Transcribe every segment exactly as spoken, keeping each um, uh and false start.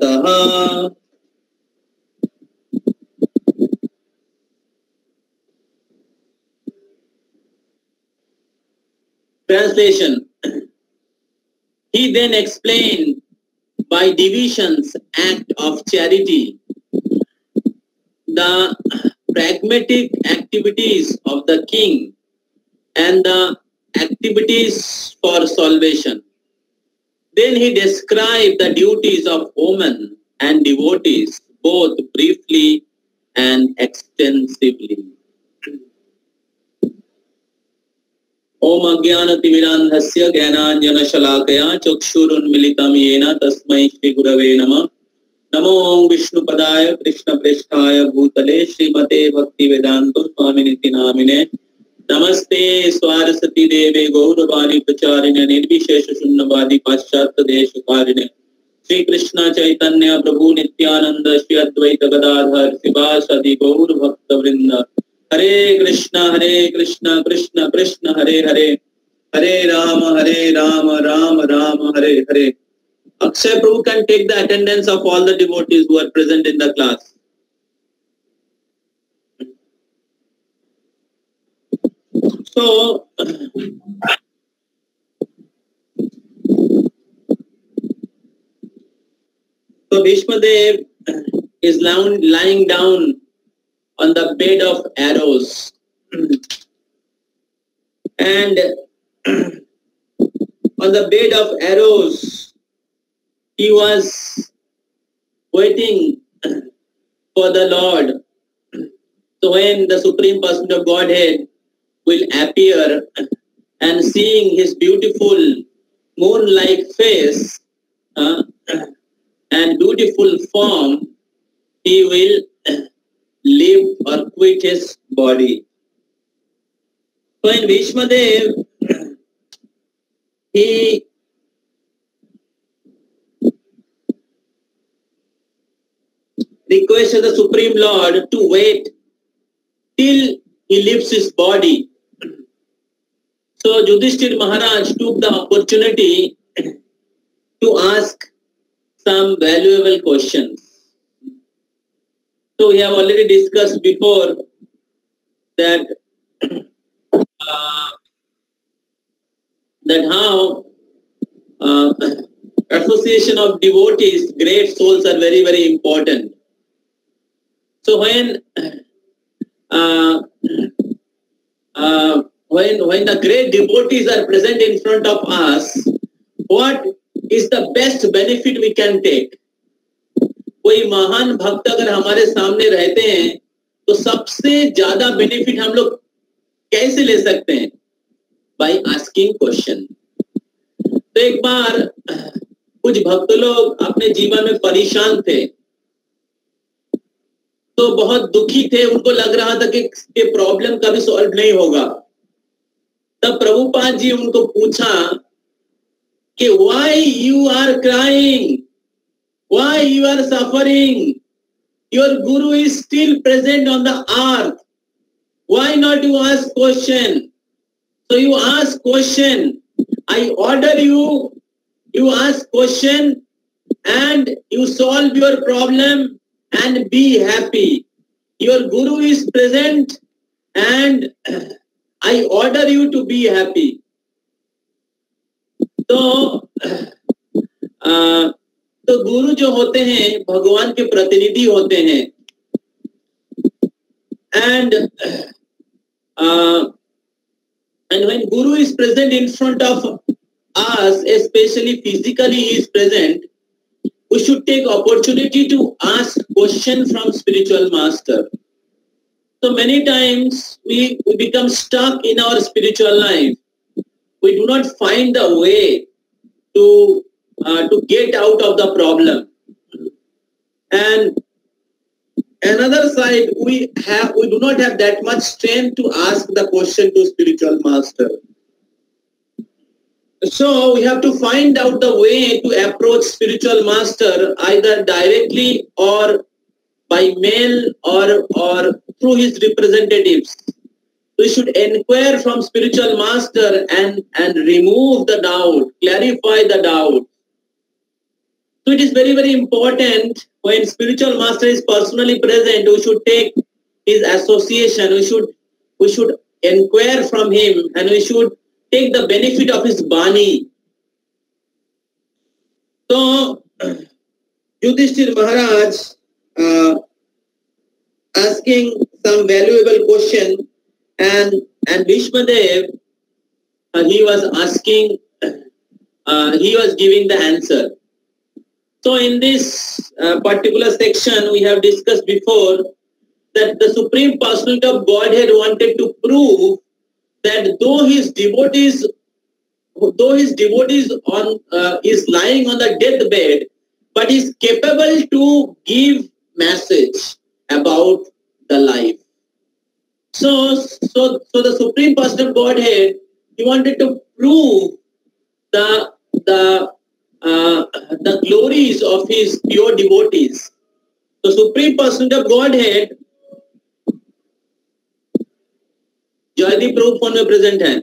ततः. Translation. He then explained by divisions act of charity, the pragmatic activities of the king and the activities for salvation. Then he described the duties of women and devotees both briefly and extensively. ओम अज्ञानतिमिरान्धस्य ज्ञानाञ्जनशलाकया चक्षुरुन्मिलितं येन तस्मै श्रीगुरवे नमः. नमो ओं विष्णुपदाय कृष्णप्रेष्ठाय भूतले श्रीमते भक्तिवेदान्त स्वामिनिति नामिने. नमस्ते स्वारसती देवे गौरवाणी प्रचारिणे निर्विशेष शून्यवादी पाश्चात्य देशकारिणे. श्री कृष्ण चैतन्य प्रभु नित्यानंद श्री अद्वैत गदाधर शिवासादि गौर भक्त वृंद. हरे कृष्ण हरे कृष्ण कृष्ण कृष्ण हरे हरे, हरे राम हरे Ram Ram Ram Hare Hare. Akshay Prabhu can take the attendance of all the devotees who are present in the class. So, so Bhishma Dev is lying down on the bed of arrows, and on the bed of arrows he was waiting for the Lord. So when the Supreme Person of Godhead will appear, and seeing his beautiful moon-like face uh, and beautiful form, he will leave or quit his body. So in Bhishma Dev, he requested the Supreme Lord to wait till he leaves his body. So Yudhishthir Maharaj took the opportunity to ask some valuable questions. So we have already discussed before that uh, that how uh, association of devotees, great souls, are very very important. So when uh, uh, when when the great devotees are present in front of us, what is the best benefit we can take? कोई महान भक्त अगर हमारे सामने रहते हैं तो सबसे ज्यादा बेनिफिट हम लोग कैसे ले सकते हैं? By asking question. तो एक बार कुछ भक्त लोग अपने जीवन में परेशान थे, तो बहुत दुखी थे, उनको लग रहा था कि ये प्रॉब्लम कभी सॉल्व नहीं होगा. तब प्रभुपाद जी उनको पूछा कि why you are crying, why you are suffering? Your guru is still present on the earth. Why not you ask question? So you ask question. I order you, you ask question and you solve your problem and be happy. Your guru is present and I order you to be happy. So, uh, तो गुरु जो होते हैं भगवान के प्रतिनिधि होते हैं. And uh, and when Guru is present in front of us, especially physically he is present, we should take opportunity to ask question from spiritual master. So many times we, we become stuck in our spiritual life. We do not find the way to Uh, to get out of the problem. And another side, we have we do not have that much strength to ask the question to spiritual master. So we have to find out the way to approach spiritual master, either directly or by mail or or through his representatives. We should inquire from spiritual master and and remove the doubt, clarify the doubt. So it is very, very important when spiritual master is personally present, we should take his association, we should we should inquire from him, and we should take the benefit of his Bani. So Yudhishthir Maharaj uh, asking some valuable question, and and Bhishmadev uh, he was asking, uh, he was giving the answer. So in this uh, particular section, we have discussed before that the Supreme Personality of Godhead wanted to prove that though his devotees, though his devotees on uh, is lying on the deathbed, but is capable to give message about the life. So, so, so the Supreme Personality of Godhead, he wanted to prove the the uh, the glories of his pure devotees. So Supreme Personality of Godhead, Jaydeep Prabhu phone में present है,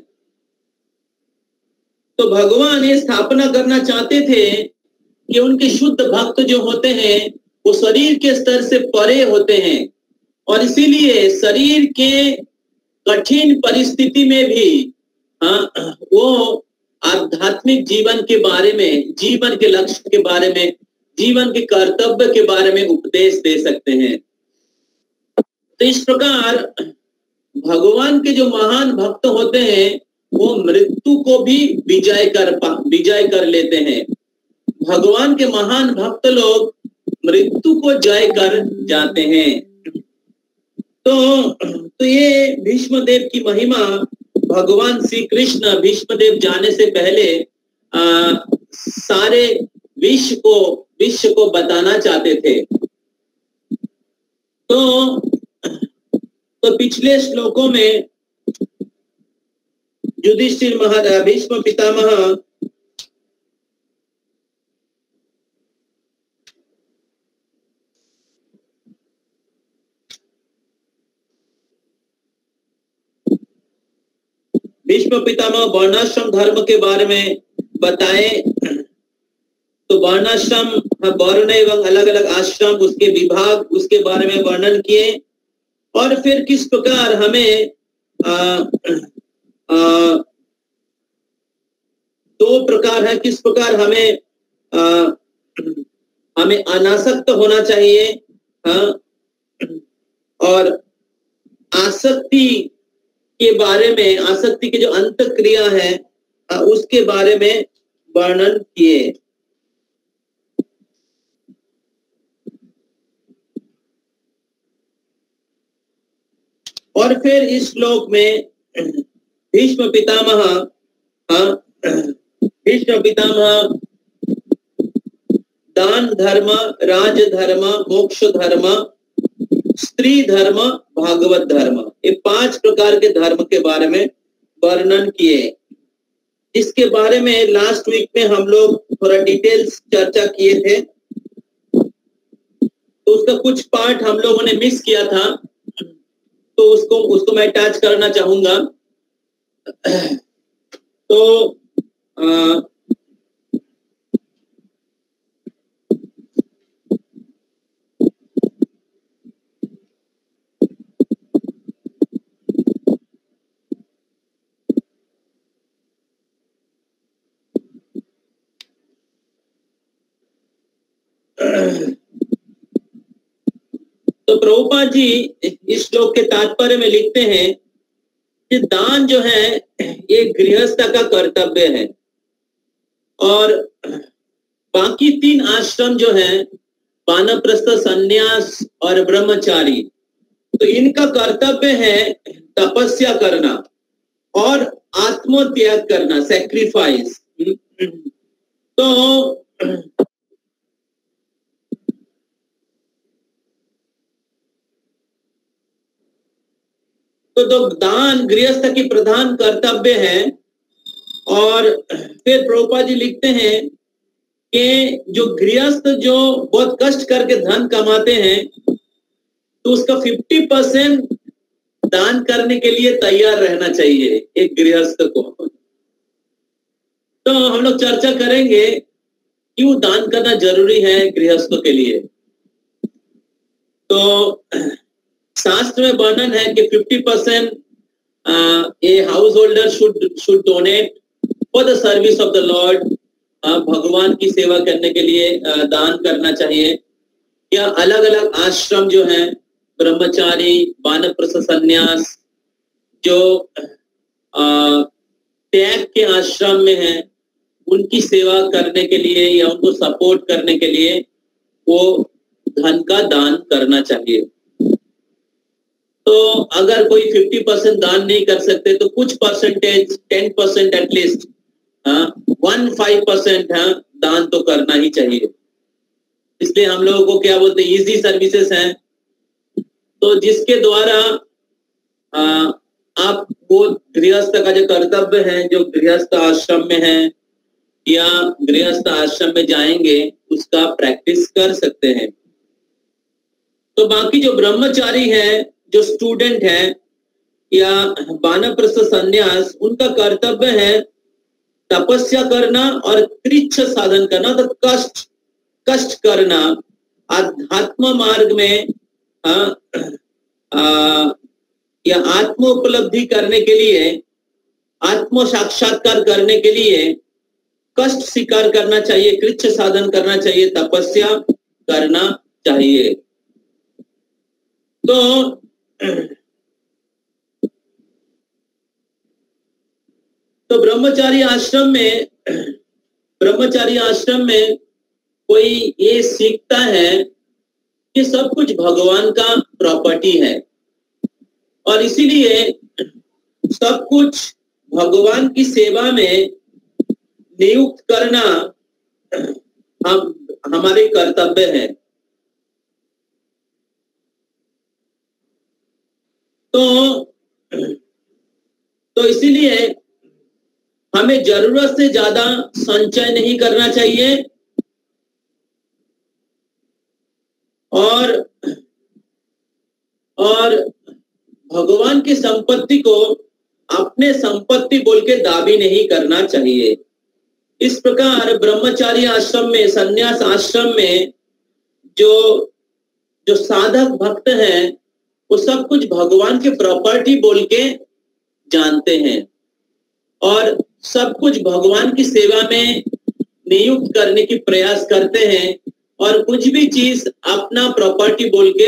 तो भगवान ये स्थापना करना चाहते थे कि उनके शुद्ध भक्त जो होते हैं वो शरीर के स्तर से परे होते हैं, और इसीलिए शरीर के कठिन परिस्थिति में भी हाँ, वो आध्यात्मिक जीवन के बारे में, जीवन के लक्ष्य के बारे में, जीवन के कर्तव्य के बारे में उपदेश दे सकते हैं। तो इस प्रकार भगवान के जो महान भक्त होते हैं वो मृत्यु को भी विजय कर विजय कर लेते हैं। भगवान के महान भक्त लोग मृत्यु को जय कर जाते हैं। तो तो ये भीष्मदेव की महिमा भगवान श्री कृष्ण भीष्मदेव जाने से पहले आ, सारे विश्व को विश्व को बताना चाहते थे। तो तो पिछले श्लोकों में युधिष्ठिर महाराज भीष्म पितामह भीष्म पितामह वर्णाश्रम धर्म के बारे में बताए। तो वर्णाश्रम वर्ण एवं अलग अलग आश्रम, उसके विभाग, उसके बारे में वर्णन किए, और फिर किस प्रकार हमें आ, आ, दो प्रकार है, किस प्रकार हमें आ, हमें अनासक्त होना चाहिए, हाँ, और आसक्ति के बारे में, आसक्ति की जो अंत क्रिया है उसके बारे में वर्णन किए। और फिर इस श्लोक में भीष्म पितामह भीष्म पितामह दान धर्म, राज धर्म, मोक्ष धर्म, स्त्री धर्म, भागवत धर्म, ये पांच प्रकार के धर्म के बारे में वर्णन किए। इसके बारे में लास्ट वीक में हम लोग थोड़ा डिटेल्स चर्चा किए थे, तो उसका कुछ पार्ट हम लोगों ने मिस किया था, तो उसको उसको मैं अटैच करना चाहूंगा। तो आ, तो प्रभुपाद जी इस श्लोक के तात्पर्य में लिखते हैं कि दान जो है ये गृहस्थ का कर्तव्य है, और बाकी तीन आश्रम जो है वानप्रस्थ, संन्यास और ब्रह्मचारी, तो इनका कर्तव्य है तपस्या करना और आत्मत्याग करना, सैक्रिफाइस। तो तो, तो दान गृहस्थ की प्रधान कर्तव्य है। और फिर प्रभुपाद जी लिखते हैं कि जो गृहस्थ जो बहुत कष्ट करके धन कमाते हैं, तो उसका फिफ्टी परसेंट दान करने के लिए तैयार रहना चाहिए एक गृहस्थ को। तो हम लोग चर्चा करेंगे कि क्यों दान करना जरूरी है गृहस्थों के लिए? तो शास्त्र में वर्णन है कि fifty percent a householder should should donate for the service of the lord. भगवान की सेवा करने के लिए uh, दान करना चाहिए। या अलग अलग आश्रम जो हैं, ब्रह्मचारी, वानप्रस्थ संन्यास, जो uh, त्याग के आश्रम में हैं, उनकी सेवा करने के लिए या उनको सपोर्ट करने के लिए वो धन का दान करना चाहिए। तो अगर कोई फिफ्टी परसेंट दान नहीं कर सकते तो कुछ percentage, ten percent at least, one five percent हाँ दान तो करना ही चाहिए। इसलिए हम लोगों को क्या बोलते हैं, इजी सर्विसेज हैं, तो जिसके द्वारा आ, आप वो गृहस्थ का जो कर्तव्य है, जो गृहस्थ आश्रम में है या गृहस्थ आश्रम में जाएंगे, उसका प्रैक्टिस कर सकते हैं। तो बाकी जो ब्रह्मचारी है, जो स्टूडेंट है या वानप्रस्थ संन्यास, उनका कर्तव्य है तपस्या करना और कृच्छ साधन करना, तो कष्ट कष्ट करना, आध्यात्म मार्ग में आ, आ, या आत्म उपलब्धि करने के लिए, आत्म साक्षात्कार करने के लिए कष्ट स्वीकार करना चाहिए, कृच्छ साधन करना चाहिए, तपस्या करना चाहिए। तो तो ब्रह्मचारी आश्रम में ब्रह्मचारी आश्रम में कोई ये सीखता है कि सब कुछ भगवान का प्रॉपर्टी है, और इसीलिए सब कुछ भगवान की सेवा में नियुक्त करना हम हमारे कर्तव्य है। तो तो इसीलिए हमें जरूरत से ज्यादा संचय नहीं करना चाहिए, और और भगवान की संपत्ति को अपने संपत्ति बोल के दाबी नहीं करना चाहिए। इस प्रकार ब्रह्मचारी आश्रम में, संन्यास आश्रम में जो जो साधक भक्त हैं, वो सब कुछ भगवान के प्रॉपर्टी बोल के जानते हैं और सब कुछ भगवान की सेवा में नियुक्त करने की प्रयास करते हैं, और कुछ भी चीज अपना प्रॉपर्टी बोल के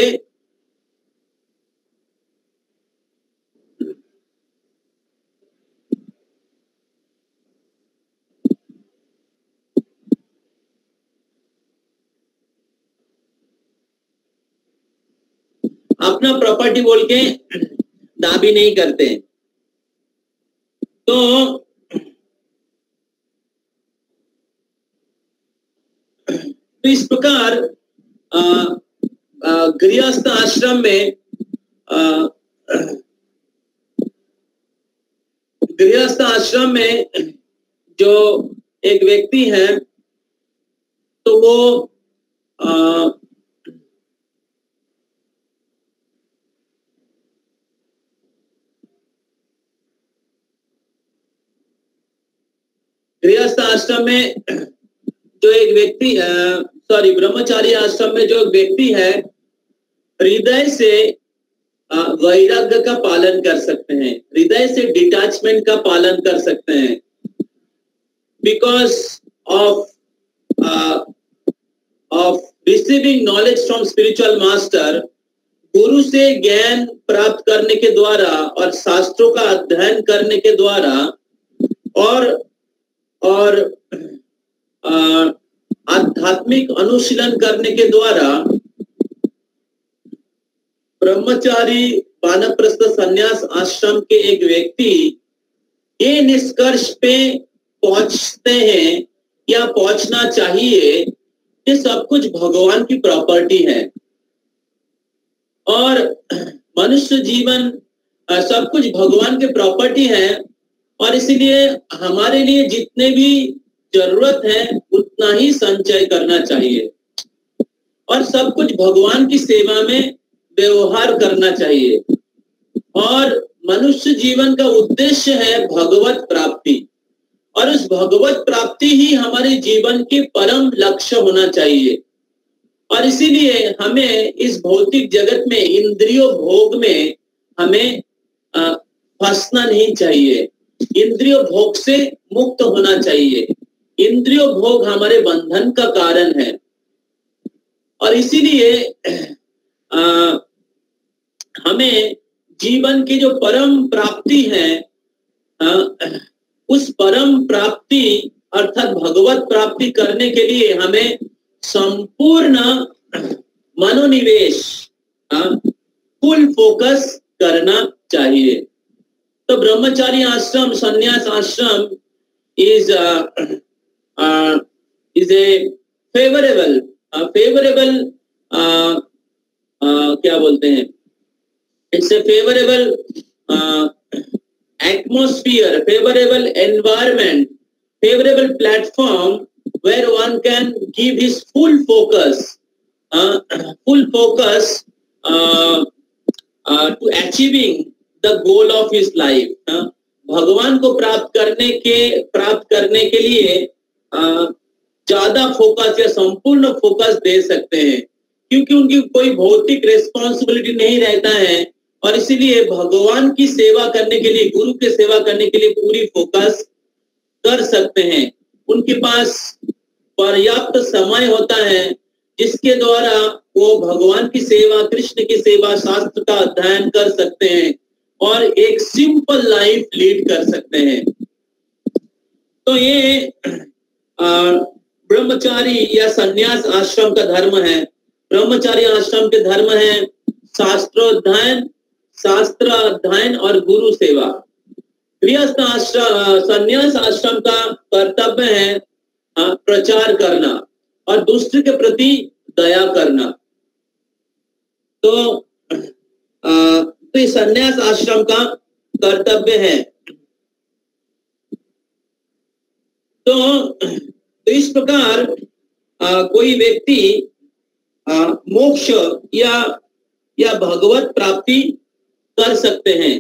अपना प्रॉपर्टी बोल के दाबी नहीं करते। तो तो इस प्रकार गृहस्थ आश्रम में गृहस्थ आश्रम में जो एक व्यक्ति है, तो वो आ, गृहस्थ आश्रम में जो एक व्यक्ति, सॉरी ब्रह्मचारी आश्रम में जो एक व्यक्ति है, हृदय से वैराग्य का पालन कर सकते हैं, हृदय से डिटैचमेंट का पालन कर सकते हैं, because of of receiving knowledge from spiritual master. गुरु से ज्ञान प्राप्त करने के द्वारा और शास्त्रों का अध्ययन करने के द्वारा और और आध्यात्मिक अनुशीलन करने के द्वारा ब्रह्मचारी वानप्रस्थ संन्यास आश्रम के एक व्यक्ति ये निष्कर्ष पे पहुंचते हैं या पहुंचना चाहिए कि सब कुछ भगवान की प्रॉपर्टी है, और मनुष्य जीवन सब कुछ भगवान के प्रॉपर्टी है, और इसीलिए हमारे लिए जितने भी जरूरत है उतना ही संचय करना चाहिए, और सब कुछ भगवान की सेवा में व्यवहार करना चाहिए। और मनुष्य जीवन का उद्देश्य है भगवत प्राप्ति, और उस भगवत प्राप्ति ही हमारे जीवन के परम लक्ष्य होना चाहिए। और इसीलिए हमें इस भौतिक जगत में इंद्रियों भोग में हमें फंसना नहीं चाहिए। इंद्रियों भोग से मुक्त होना चाहिए। इंद्रियों भोग हमारे बंधन का कारण है। और इसीलिए आ, हमें जीवन की जो परम प्राप्ति है, आ, उस परम प्राप्ति अर्थात भगवत प्राप्ति करने के लिए हमें संपूर्ण मनोनिवेश, फुल फोकस करना चाहिए। तो ब्रह्मचारी आश्रम, संन्यास आश्रम is is a favourable favourable क्या बोलते हैं, it's a favourable atmosphere, favorable environment, favorable platform where one can give his full focus, uh, full focus uh, uh, to achieving the goal of his life. Uh, भगवान को प्राप्त करने के प्राप्त करने के लिए uh, ज्यादा फोकस या संपूर्ण फोकस दे सकते हैं, क्योंकि उनकी कोई भौतिक रिस्पॉन्सिबिलिटी नहीं रहता है। और इसीलिए भगवान की सेवा करने के लिए, गुरु की सेवा करने के लिए पूरी फोकस कर सकते हैं। उनके पास पर्याप्त समय होता है जिसके द्वारा वो भगवान की सेवा, कृष्ण की सेवा, शास्त्र का अध्ययन कर सकते हैं और एक सिंपल लाइफ लीड कर सकते हैं। तो ये ब्रह्मचारी या सन्यास आश्रम का धर्म है। ब्रह्मचारी आश्रम के धर्म है शास्त्रोध्ययन, शास्त्र अध्ययन और गुरु सेवा। गृहस्थ आश्रम, सन्यास आश्रम का कर्तव्य है प्रचार करना और दूसरे के प्रति दया करना। तो तो ये सन्यास आश्रम का कर्तव्य है। तो, तो इस प्रकार आ, कोई व्यक्ति आ, मोक्ष या या भगवत प्राप्ति कर सकते हैं।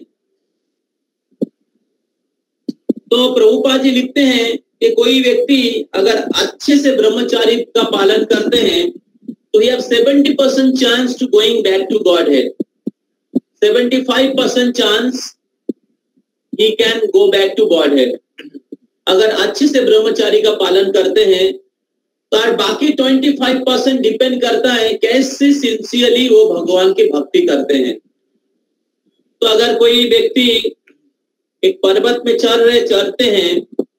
तो प्रभुपाद जी लिखते हैं कि कोई व्यक्ति अगर अच्छे से ब्रह्मचारी का पालन करते हैं तो he have seventy percent chance to going back to Godhead, seventy-five percent chance he can go back to Godhead। अगर अच्छे से ब्रह्मचारी का पालन करते हैं तो बाकी पच्चीस परसेंट डिपेंड करता है कैसे सिंसियरली वो भगवान की भक्ति करते हैं। तो अगर कोई व्यक्ति एक पर्वत में चढ़ रहे चढ़ते हैं,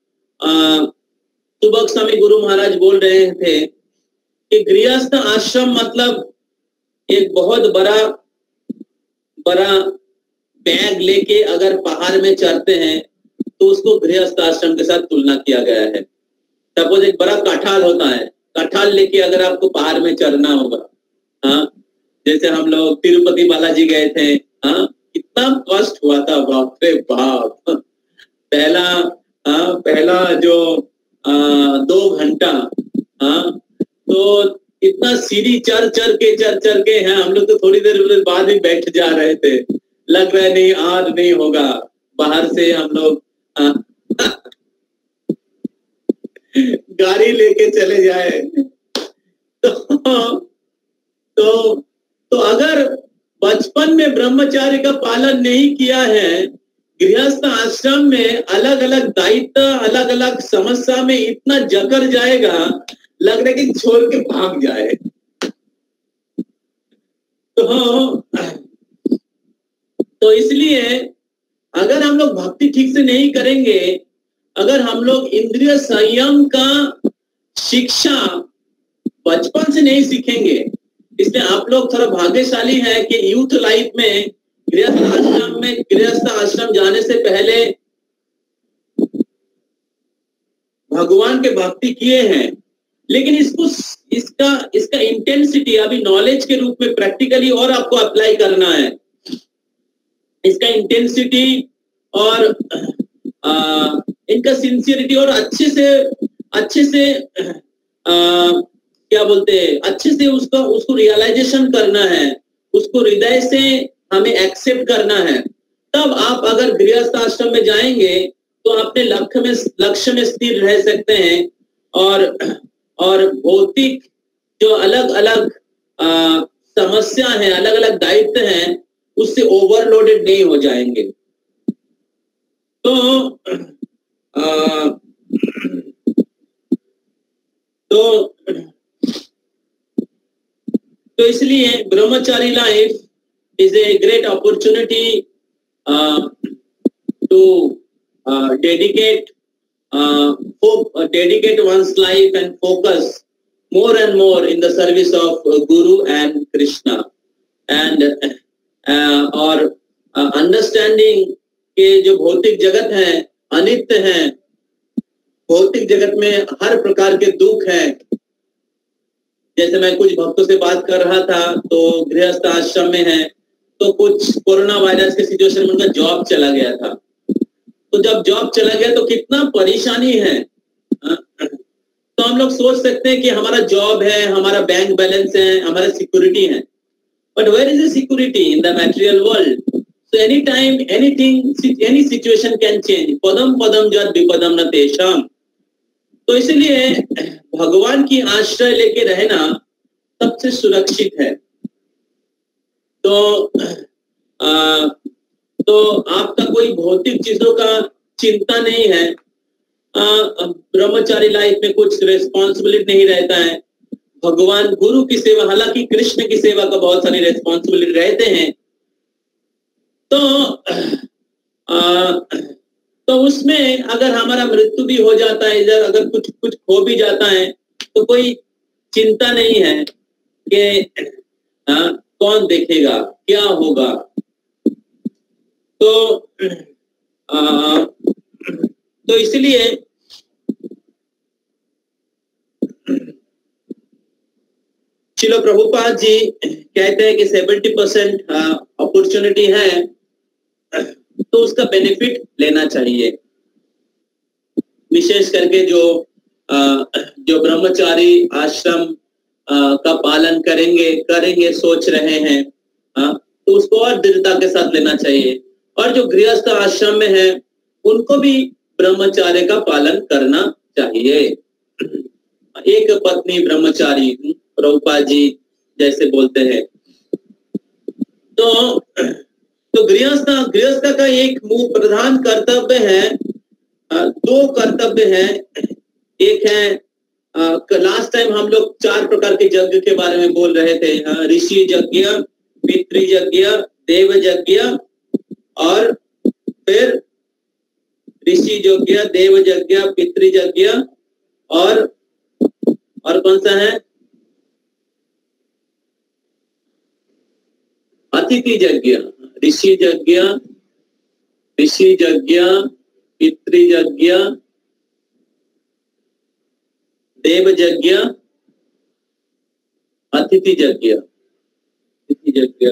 सुबह समय गुरु महाराज बोल रहे थे कि गृहस्थ आश्रम मतलब एक बहुत बड़ा बड़ा बैग लेके अगर पहाड़ में चढ़ते हैं तो उसको गृहस्थ आश्रम के साथ तुलना किया गया है। सपोज एक बड़ा कठाल होता है, कठाल लेके अगर आपको पहाड़ में चढ़ना होगा, हाँ, जैसे हम लोग तिरुपति बालाजी गए थे, हाँ, कितना कष्ट हुआ था, बाप रे बाप। पहला हाँ, पहला जो आ, दो घंटा हाँ, तो इतना सीढ़ी चढ़ चढ़ के चढ़ चढ़ के हैं, हम लोग तो थोड़ी देर बाद ही बैठ जा रहे थे, लग रहा है नहीं आज नहीं होगा। बाहर से हम लोग गाड़ी लेके चले जाए तो तो तो अगर बचपन में ब्रह्मचार्य का पालन नहीं किया है, गृहस्थ आश्रम में अलग अलग दायित्व, अलग अलग समस्या में इतना जकड़ जाएगा, लग रहा है कि छोड़ के भाग जाए। तो तो इसलिए अगर हम लोग भक्ति ठीक से नहीं करेंगे, अगर हम लोग इंद्रिय संयम का शिक्षा बचपन से नहीं सीखेंगे, इसलिए आप लोग थोड़ा भाग्यशाली है कि यूथ लाइफ में गृहस्थ आश्रम में गृहस्थ आश्रम जाने से पहले भगवान के भक्ति किए हैं। लेकिन इसको इसका इसका इंटेंसिटी अभी नॉलेज के रूप में प्रैक्टिकली और आपको अप्लाई करना है। इसका इंटेंसिटी और आ, इनका सिंसियरिटी और अच्छे से अच्छे से आ, क्या बोलते हैं, अच्छे से उसको उसको रियलाइजेशन करना है, उसको हृदय से हमें एक्सेप्ट करना है। तब आप अगर गृहस्थ आश्रम में जाएंगे तो अपने लक्ष्य में लक्ष्य में स्थिर रह सकते हैं और और भौतिक जो अलग अलग समस्या है, अलग अलग दायित्व हैं, उससे ओवरलोडेड नहीं हो जाएंगे। तो आ, तो तो इसलिए ब्रह्मचारी life is a great opportunity to dedicate dedicate one's life and focus more and more in the service of uh, Guru and Krishna and uh, और uh, understanding के जो भौतिक जगत है अनित्य है, भौतिक जगत में हर प्रकार के दुख हैं। जैसे मैं कुछ भक्तों से बात कर रहा था तो गृहस्थ आश्रम में है, तो कुछ कोरोना वायरस के सिचुएशन में उनका जॉब चला गया था। तो जब जॉब चला गया तो कितना परेशानी है। तो हम लोग सोच सकते हैं कि हमारा जॉब है, हमारा बैंक बैलेंस है, हमारा सिक्योरिटी है, but where is the security in the material world? So any time anything any situation can change. पदम पदम जद विपदम न तेषाम। तो इसलिए भगवान की आश्रय लेके रहना सबसे सुरक्षित है। तो आ, तो आपका कोई भौतिक चीजों का चिंता नहीं है। ब्रह्मचारी लाइफ में कुछ रेस्पॉन्सिबिलिटी नहीं रहता है। भगवान गुरु की सेवा, हालांकि कृष्ण की सेवा का बहुत सारी रेस्पॉन्सिबिलिटी रहते हैं। तो आ, तो उसमें अगर हमारा मृत्यु भी हो जाता है, इधर अगर कुछ कुछ खो भी जाता है तो कोई चिंता नहीं है कि आ, कौन देखेगा, क्या होगा। तो आ, तो इसलिए श्रील प्रभुपाद जी कहते हैं कि सेवेंटी परसेंट अपॉर्चुनिटी है तो उसका बेनिफिट लेना चाहिए। विशेष करके जो आ, जो ब्रह्मचारी आश्रम आ, का पालन करेंगे करेंगे सोच रहे हैं, आ, तो उसको और दृढ़ता के साथ लेना चाहिए। और जो गृहस्थ आश्रम में है उनको भी ब्रह्मचार्य का पालन करना चाहिए। एक पत्नी ब्रह्मचारी, प्रभुपाद जी जैसे बोलते हैं। तो तो गृहस्थ गृहस्थ का एक प्रधान कर्तव्य है, दो कर्तव्य है। एक है, लास्ट टाइम हम लोग चार प्रकार के यज्ञ के बारे में बोल रहे थे, ऋषि यज्ञ, पितृ यज्ञ, देव यज्ञ और फिर ऋषि यज्ञ, देव यज्ञ, पितृ यज्ञ और और कौन सा है? अतिथि यज्ञ। ऋषि यज्ञ, ऋषि यज्ञ, पितृ यज्ञ, देव यज्ञ, अतिथि यज्ञ, अतिथि यज्ञ।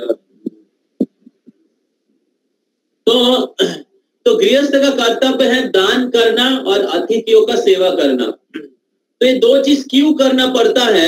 तो तो गृहस्थ का कर्तव्य है दान करना और अतिथियों का सेवा करना। तो ये दो चीज क्यों करना पड़ता है?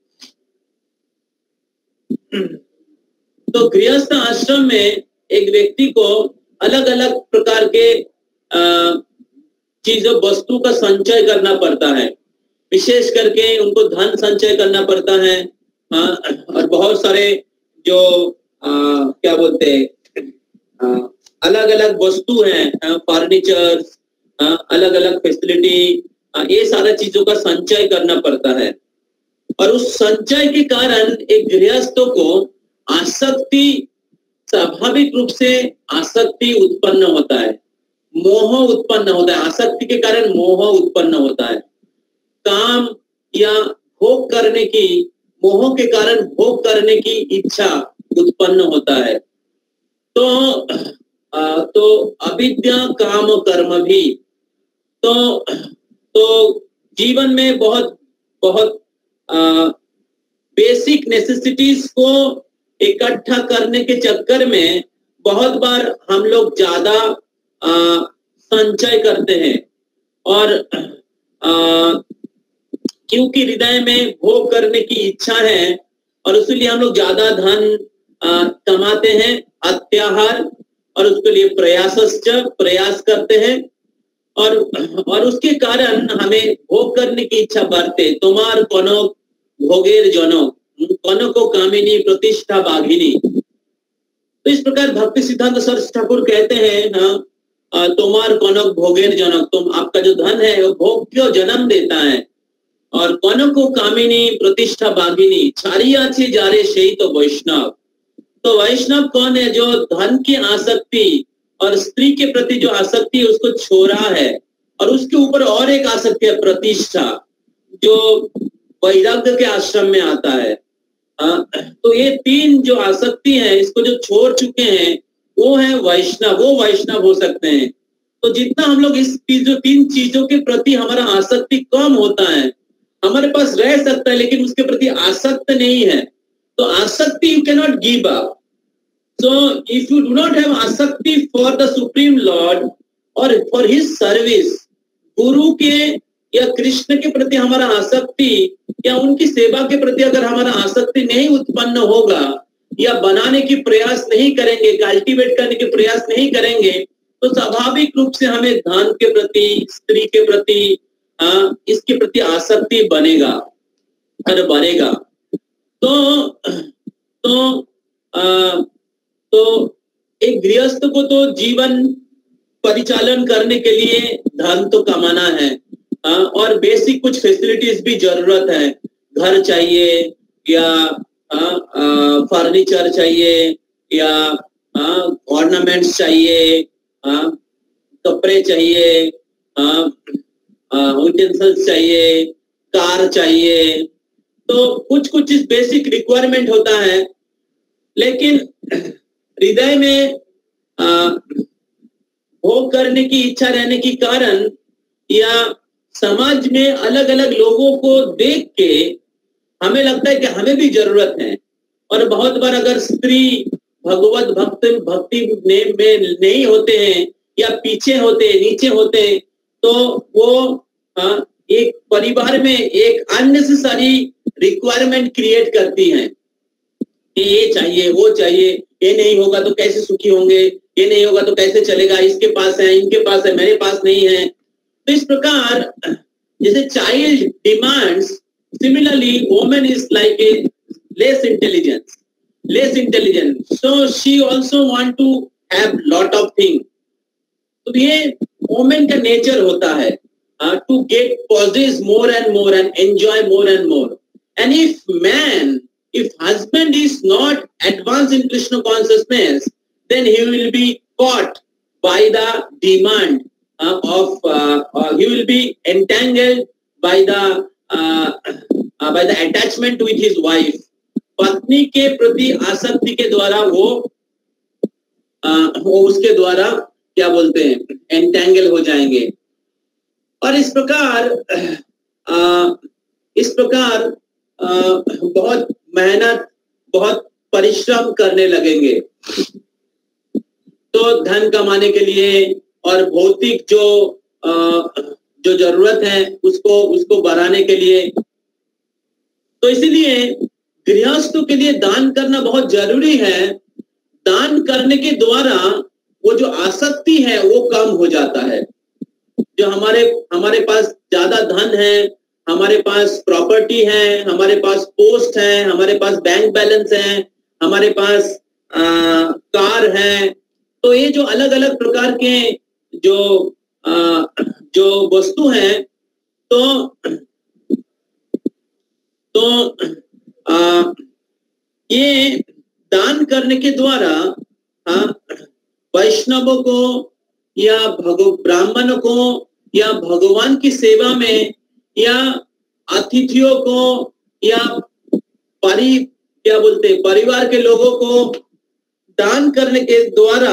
तो गृहस्थ आश्रम में एक व्यक्ति को अलग अलग प्रकार के चीजों वस्तु का संचय करना पड़ता है। विशेष करके उनको धन संचय करना पड़ता है। आ, और बहुत सारे जो आ, क्या बोलते हैं, अलग अलग वस्तु हैं, फर्नीचर, अलग अलग फैसिलिटी, ये सारा चीजों का संचय करना पड़ता है। और उस संचय के कारण एक गृहस्थों को आसक्ति, स्वाभाविक रूप से आसक्ति उत्पन्न होता है, मोह उत्पन्न होता है। आसक्ति के कारण मोह उत्पन्न होता है। काम या भोग करने की, मोह के कारण भोग करने की इच्छा उत्पन्न होता है। तो आ, तो अविद्या काम कर्म भी, तो तो जीवन में बहुत बहुत बेसिक नेसेसिटीज को इकट्ठा करने के चक्कर में बहुत बार हम लोग ज्यादा संचय करते हैं। और आ, क्योंकि हृदय में भोग करने की इच्छा है और इसलिए हम लोग ज्यादा धन आ, कमाते हैं, अत्याहार, और उसके लिए प्रयासश्च, प्रयास करते हैं। और और उसके कारण हमें भोग करने की इच्छा बढ़ते। तुम्हार कनक भोगेर जनक, कनको कामिनी प्रतिष्ठा बाघिनी। तो इस प्रकार भक्ति सिद्धांत सरस्वती ठाकुर कहते हैं, हाँ, तुम्हार कनक भोगेर जनक, तुम आपका जो धन है वो भोग क्यों जन्म देता है। और कनको कामिनी प्रतिष्ठा बाघिनी, छारिया छे जारे सही तो वैष्णव। तो वैष्णव कौन है? जो धन की आसक्ति और स्त्री के प्रति जो आसक्ति है उसको छोड़ा है, और उसके ऊपर और एक आसक्ति है प्रतिष्ठा, जो वैराग्य के आश्रम में आता है। आ, तो ये तीन जो आसक्ति है इसको जो छोड़ चुके हैं वो है वैष्णव, वो वैष्णव हो सकते हैं। तो जितना हम लोग इस जो तीन चीजों के प्रति हमारा आसक्ति कम होता है, हमारे पास रह सकता है लेकिन उसके प्रति आसक्त नहीं है, तो आसक्ति you can not give up. So if you do not have asakti for the Supreme Lord or for His service, गुरु के या कृष्ण के प्रति हमारा आसक्ति या उनकी सेवा के प्रति अगर हमारा आसक्ति नहीं उत्पन्न होगा या बनाने की प्रयास नहीं करेंगे, कल्टीवेट करने के प्रयास नहीं करेंगे, तो स्वाभाविक रूप से हमें धन के प्रति, स्त्री के प्रति, आ, इसके प्रति आसक्ति बनेगा और बढ़ेगा। तो तो आ, तो एक गृहस्थ को तो जीवन परिचालन करने के लिए धन तो कमाना है, आ, और बेसिक कुछ फैसिलिटीज भी जरूरत है। घर चाहिए या फर्नीचर चाहिए या ऑर्नामेंट्स चाहिए, आ, कपड़े चाहिए, यूटेंसिल्स चाहिए, कार चाहिए। तो कुछ कुछ बेसिक रिक्वायरमेंट होता है, लेकिन हृदय में भोग करने की इच्छा रहने के कारण या समाज में अलग अलग लोगों को देख के हमें लगता है कि हमें भी जरूरत है। और बहुत बार अगर स्त्री भगवत भक्त भक्ति में नहीं होते हैं या पीछे होते, नीचे होते, तो वो आ, एक परिवार में एक अननेसेसरी रिक्वायरमेंट क्रिएट करती हैं कि ये चाहिए, वो चाहिए, ये नहीं होगा तो कैसे सुखी होंगे, ये नहीं होगा तो कैसे चलेगा, इसके पास है, इनके पास है, मेरे पास नहीं है। तो इस प्रकार जैसे child demands, similarly woman is like a less intelligence less intelligent so she also want to have lot of thing. तो ये वुमन का नेचर होता है, to get possess more and more and enjoy more and more. And if man If husband is not advanced in Krishna consciousness, then he will be caught by the demand uh, of, uh, uh, he will be entangled by the uh, uh, by the attachment with his wife. पत्नी के प्रति आसक्ति के द्वारा वो uh, वो उसके द्वारा क्या बोलते हैं, एंटेंगल हो जाएंगे। और इस प्रकार uh, इस प्रकार Uh, बहुत मेहनत, बहुत परिश्रम करने लगेंगे। तो धन कमाने के लिए और भौतिक जो uh, जो जरूरत है उसको उसको बढ़ाने के लिए। तो इसीलिए गृहस्थों के लिए दान करना बहुत जरूरी है। दान करने के द्वारा वो जो आसक्ति है वो कम हो जाता है। जो हमारे हमारे पास ज्यादा धन है, हमारे पास प्रॉपर्टी है, हमारे पास पोस्ट है, हमारे पास बैंक बैलेंस है, हमारे पास आ, कार है, तो ये जो अलग अलग प्रकार के जो आ, जो वस्तु हैं, तो तो आ, ये दान करने के द्वारा वैष्णवों को या भगव ब्राह्मणों को या भगवान की सेवा में या अतिथियों को या परि क्या बोलते परिवार के लोगों को दान करने के द्वारा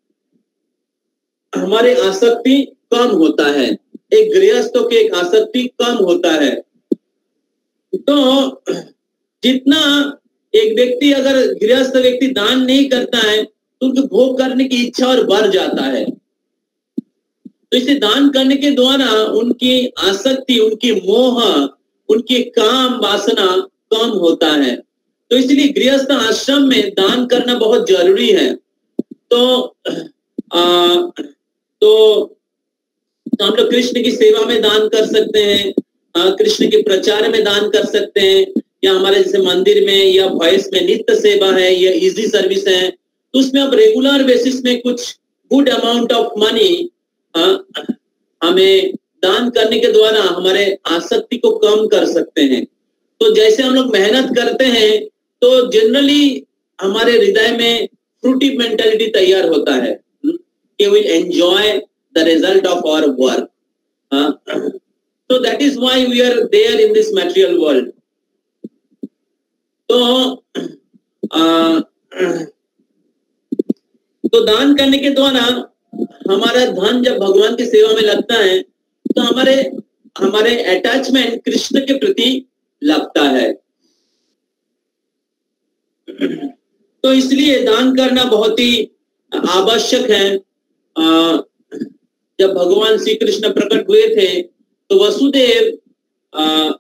हमारे आसक्ति कम होता है। एक गृहस्थों के एक आसक्ति कम होता है। तो जितना एक व्यक्ति अगर गृहस्थ व्यक्ति दान नहीं करता है तो उनको भोग करने की इच्छा और बढ़ जाता है। तो इसे दान करने के द्वारा उनकी आसक्ति, उनकी मोह, उनकी काम वासना कम होता है। तो इसलिए गृहस्थ आश्रम में दान करना बहुत जरूरी है। तो आ, तो तो हम लोग कृष्ण की सेवा में दान कर सकते हैं, कृष्ण के प्रचार में दान कर सकते हैं, या हमारे जैसे मंदिर में या वॉइस में नित्य सेवा है या इजी सर्विस है, तो उसमें आप रेगुलर बेसिस में कुछ गुड अमाउंट ऑफ मनी हमें दान करने के द्वारा हमारे आसक्ति को कम कर सकते हैं। तो जैसे हम लोग मेहनत करते हैं तो जनरली हमारे हृदय में फ्रूटी मेंटालिटी तैयार होता है कि we enjoy the result of our work. So that is why we are there in this material world. तो आ, तो दान करने के द्वारा हमारा धन जब भगवान की सेवा में लगता है तो हमारे हमारे अटैचमेंट कृष्ण के प्रति लगता है। तो इसलिए दान करना बहुत ही आवश्यक है। आ, जब भगवान श्री कृष्ण प्रकट हुए थे तो वसुदेव आ,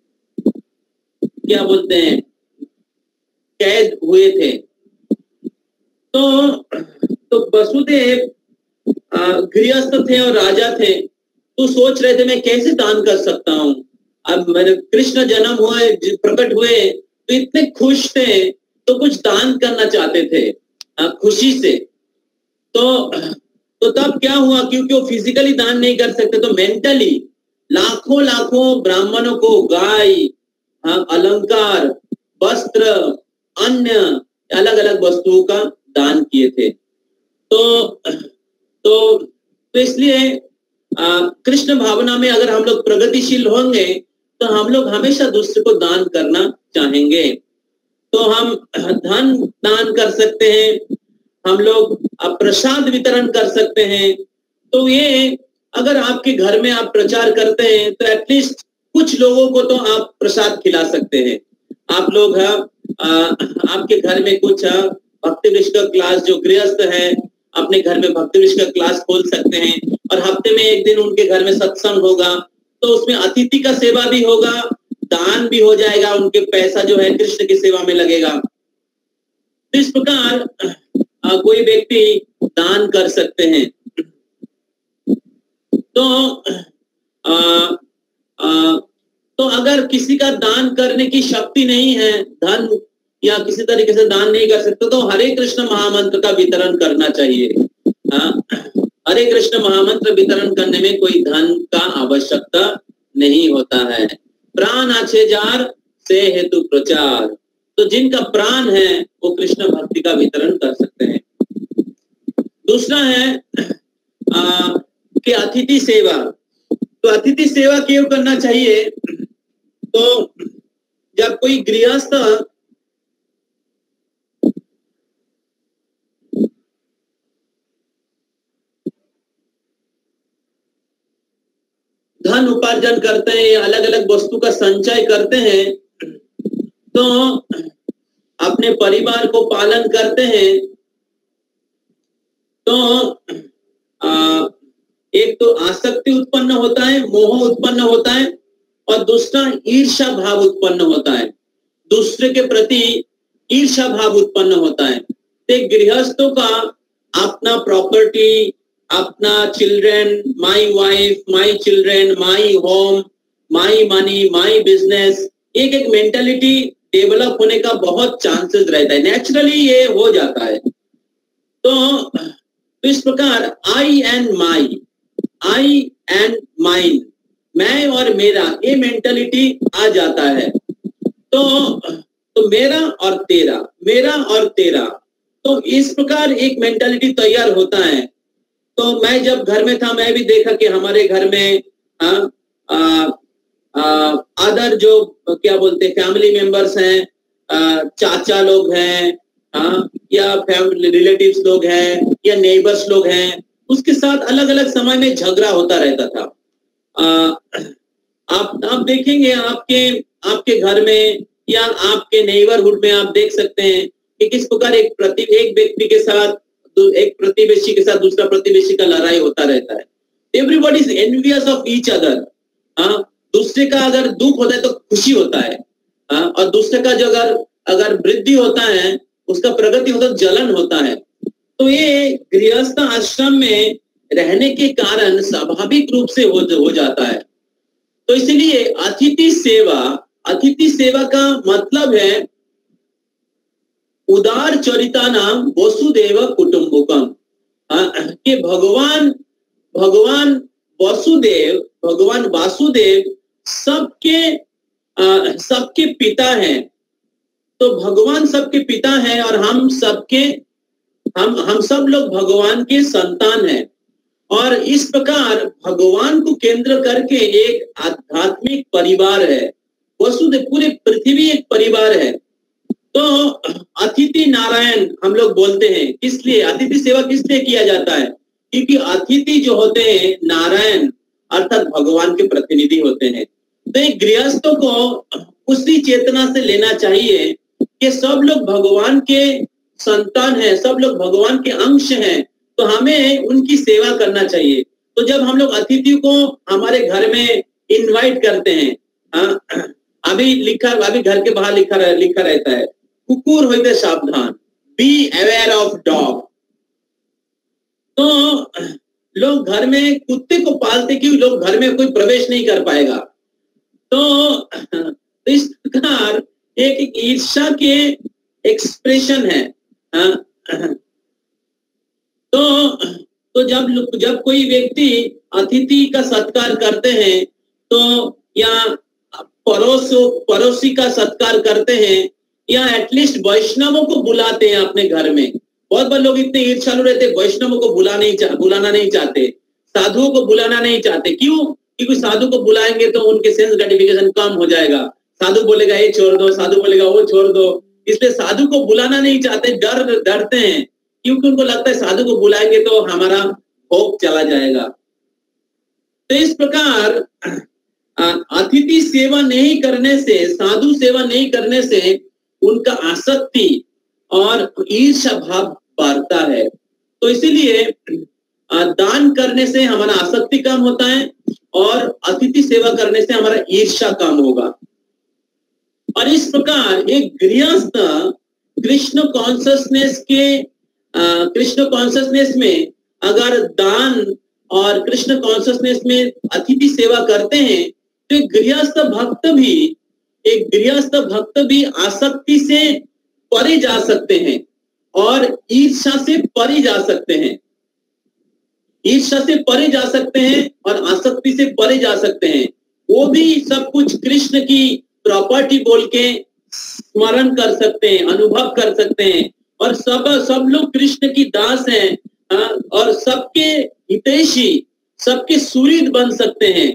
क्या बोलते हैं कैद हुए थे। तो तो वसुदेव गृहस्थ थे और राजा थे, तो सोच रहे थे मैं कैसे दान कर सकता हूँ। अब मेरे कृष्ण जन्म हुए प्रकट हुए तो इतने खुश थे तो कुछ दान करना चाहते थे आ, खुशी से। तो तो तब क्या हुआ, क्योंकि वो फिजिकली दान नहीं कर सकते तो मेंटली लाखों लाखों ब्राह्मणों को गाय, अलंकार, वस्त्र, अन्य अलग अलग वस्तुओं का दान किए थे। तो तो, तो इसलिए कृष्ण भावना में अगर हम लोग प्रगतिशील होंगे तो हम लोग हमेशा दूसरे को दान करना चाहेंगे। तो हम धन दान कर सकते हैं, हम लोग प्रसाद वितरण कर सकते हैं। तो ये अगर आपके घर में आप प्रचार करते हैं तो एटलीस्ट कुछ लोगों को तो आप प्रसाद खिला सकते हैं। आप लोग आ, आपके घर में कुछ भक्ति विश्व का क्लास जो गृहस्थ है अपने घर में भक्ति विश्व का क्लास खोल सकते हैं और हफ्ते में एक दिन उनके घर में सत्संग होगा, तो उसमें अतिथि का सेवा भी होगा, दान भी हो जाएगा, उनके पैसा जो है कृष्ण की सेवा में लगेगा। तो इस प्रकार आ, कोई व्यक्ति दान कर सकते हैं। तो आ, आ, तो अगर किसी का दान करने की शक्ति नहीं है, धन या किसी तरीके से दान नहीं कर सकते, तो हरे कृष्ण महामंत्र का वितरण करना चाहिए। हाँ, हरे कृष्ण महामंत्र वितरण करने में कोई धन का आवश्यकता नहीं होता है। प्राण आछे जार से हेतु प्रचार, तो जिनका प्राण है वो कृष्ण भक्ति का वितरण कर सकते हैं। दूसरा है आ, कि अतिथि सेवा। तो अतिथि सेवा क्यों करना चाहिए? तो जब कोई गृहस्थ धन उपार्जन करते हैं या अलग अलग वस्तु का संचय करते हैं, तो अपने परिवार को पालन करते हैं, तो आ, एक तो आसक्ति उत्पन्न होता है, मोह उत्पन्न होता है, और दूसरा ईर्ष्या भाव उत्पन्न होता है, दूसरे के प्रति ईर्ष्या भाव उत्पन्न होता है। तो गृहस्थों का अपना प्रॉपर्टी, अपना children, my wife, my children, my home, my money, my business, एक एक मेंटालिटी डेवलप होने का बहुत चांसेस रहता है, नेचुरली ये हो जाता है। तो इस प्रकार I and my, I and mine, मैं और मेरा, ये मेंटालिटी आ जाता है। तो तो मेरा और तेरा, मेरा और तेरा, तो इस प्रकार एक मेंटालिटी तैयार होता है। तो मैं जब घर में था मैं भी देखा कि हमारे घर में आ, आ, आ, अदर जो क्या बोलते फैमिली मेंबर्स हैं, आ, चाचा लोग हैं, आ, या फैमिली रिलेटिव्स लोग हैं या नेबर्स लोग हैं, उसके साथ अलग अलग समय में झगड़ा होता रहता था। आ, आप आप देखेंगे आपके आपके घर में या आपके नेबरहुड में आप देख सकते हैं कि किस प्रकार एक प्रति एक व्यक्ति के साथ एक प्रतिवेशी के साथ दूसरा प्रतिवेशी का लड़ाई होता रहता है। Everybody is envious of each other. हाँ, दूसरे का अगर दुख होता है तो खुशी होता है, हाँ, और दूसरे का जो अगर अगर वृद्धि होता है, उसका प्रगति होता है, जलन होता है। तो ये गृहस्थ आश्रम में रहने के कारण स्वाभाविक रूप से हो, हो जाता है। तो इसलिए अतिथि सेवा, अतिथि सेवा का मतलब है उदार चरिता नाम वसुदेव कुटुंबकम, कि भगवान भगवान वसुदेव भगवान वासुदेव सबके सबके पिता हैं। तो भगवान सबके पिता हैं और हम सबके हम हम सब लोग भगवान के संतान हैं। और इस प्रकार भगवान को केंद्र करके एक आध्यात्मिक परिवार है। वसुदेव, पूरी पृथ्वी एक परिवार है। तो अतिथि नारायण हम लोग बोलते हैं, इसलिए अतिथि सेवा किस लिए किया जाता है? क्योंकि अतिथि जो होते हैं नारायण अर्थात भगवान के प्रतिनिधि होते हैं। तो एक गृहस्थों को उसी चेतना से लेना चाहिए कि सब लोग भगवान के संतान हैं, सब लोग भगवान के अंश हैं, तो हमें उनकी सेवा करना चाहिए। तो जब हम लोग अतिथि को हमारे घर में इनवाइट करते हैं, आ, अभी लिखा अभी घर के बाहर लिखा रह, लिखा रहता है, कुकुर होते सावधान, बी अवेयर ऑफ डॉग। तो लोग घर में कुत्ते को पालते क्यों? लोग घर में कोई प्रवेश नहीं कर पाएगा। तो इस प्रकार एक ईर्ष्या के एक्सप्रेशन है। तो तो जब जब कोई व्यक्ति अतिथि का सत्कार करते हैं, तो या पड़ोस पड़ोसी का सत्कार करते हैं, या एटलीस्ट वैष्णवों को बुलाते हैं अपने घर में। बहुत बार लोग इतने ईर्ष्यालु रहते, वैष्णवों को बुला नहीं चा, बुलाना नहीं चाहते, साधुओं को बुलाना नहीं चाहते। क्यों? क्योंकि साधु को बुलाएंगे तो उनके सेंस ग्रेटिफिकेशन कम हो जाएगा। साधु बोलेगा ये छोड़ दो, साधु बोलेगा वो छोड़ दो, इसलिए साधु को बुलाना नहीं चाहते, डर डरते हैं, क्योंकि उनको लगता है साधु को बुलाएंगे तो हमारा होप चला जाएगा। तो इस प्रकार अतिथि सेवा नहीं करने से, साधु सेवा नहीं करने से उनका आसक्ति और ईर्ष्या भाव बढ़ता है। तो इसीलिए दान करने से हमारा आसक्ति कम होता है और अतिथि सेवा करने से हमारा ईर्ष्या कम होगा। और इस प्रकार एक गृहस्थ कृष्ण कॉन्शियसनेस के कृष्ण कॉन्शियसनेस में अगर दान और कृष्ण कॉन्शियसनेस में अतिथि सेवा करते हैं, तो एक गृहस्थ भक्त भी एक गृहस्थ भक्त भी आसक्ति से परे जा सकते हैं और ईर्ष्या से परे जा सकते हैं ईर्ष्या से परे जा सकते हैं और आसक्ति से परे जा सकते हैं। वो भी सब कुछ कृष्ण की प्रॉपर्टी बोल के स्मरण कर सकते हैं, अनुभव कर सकते हैं, और सब सब लोग कृष्ण की दास हैं और सबके हितैषी, सबके सुहृद बन सकते हैं।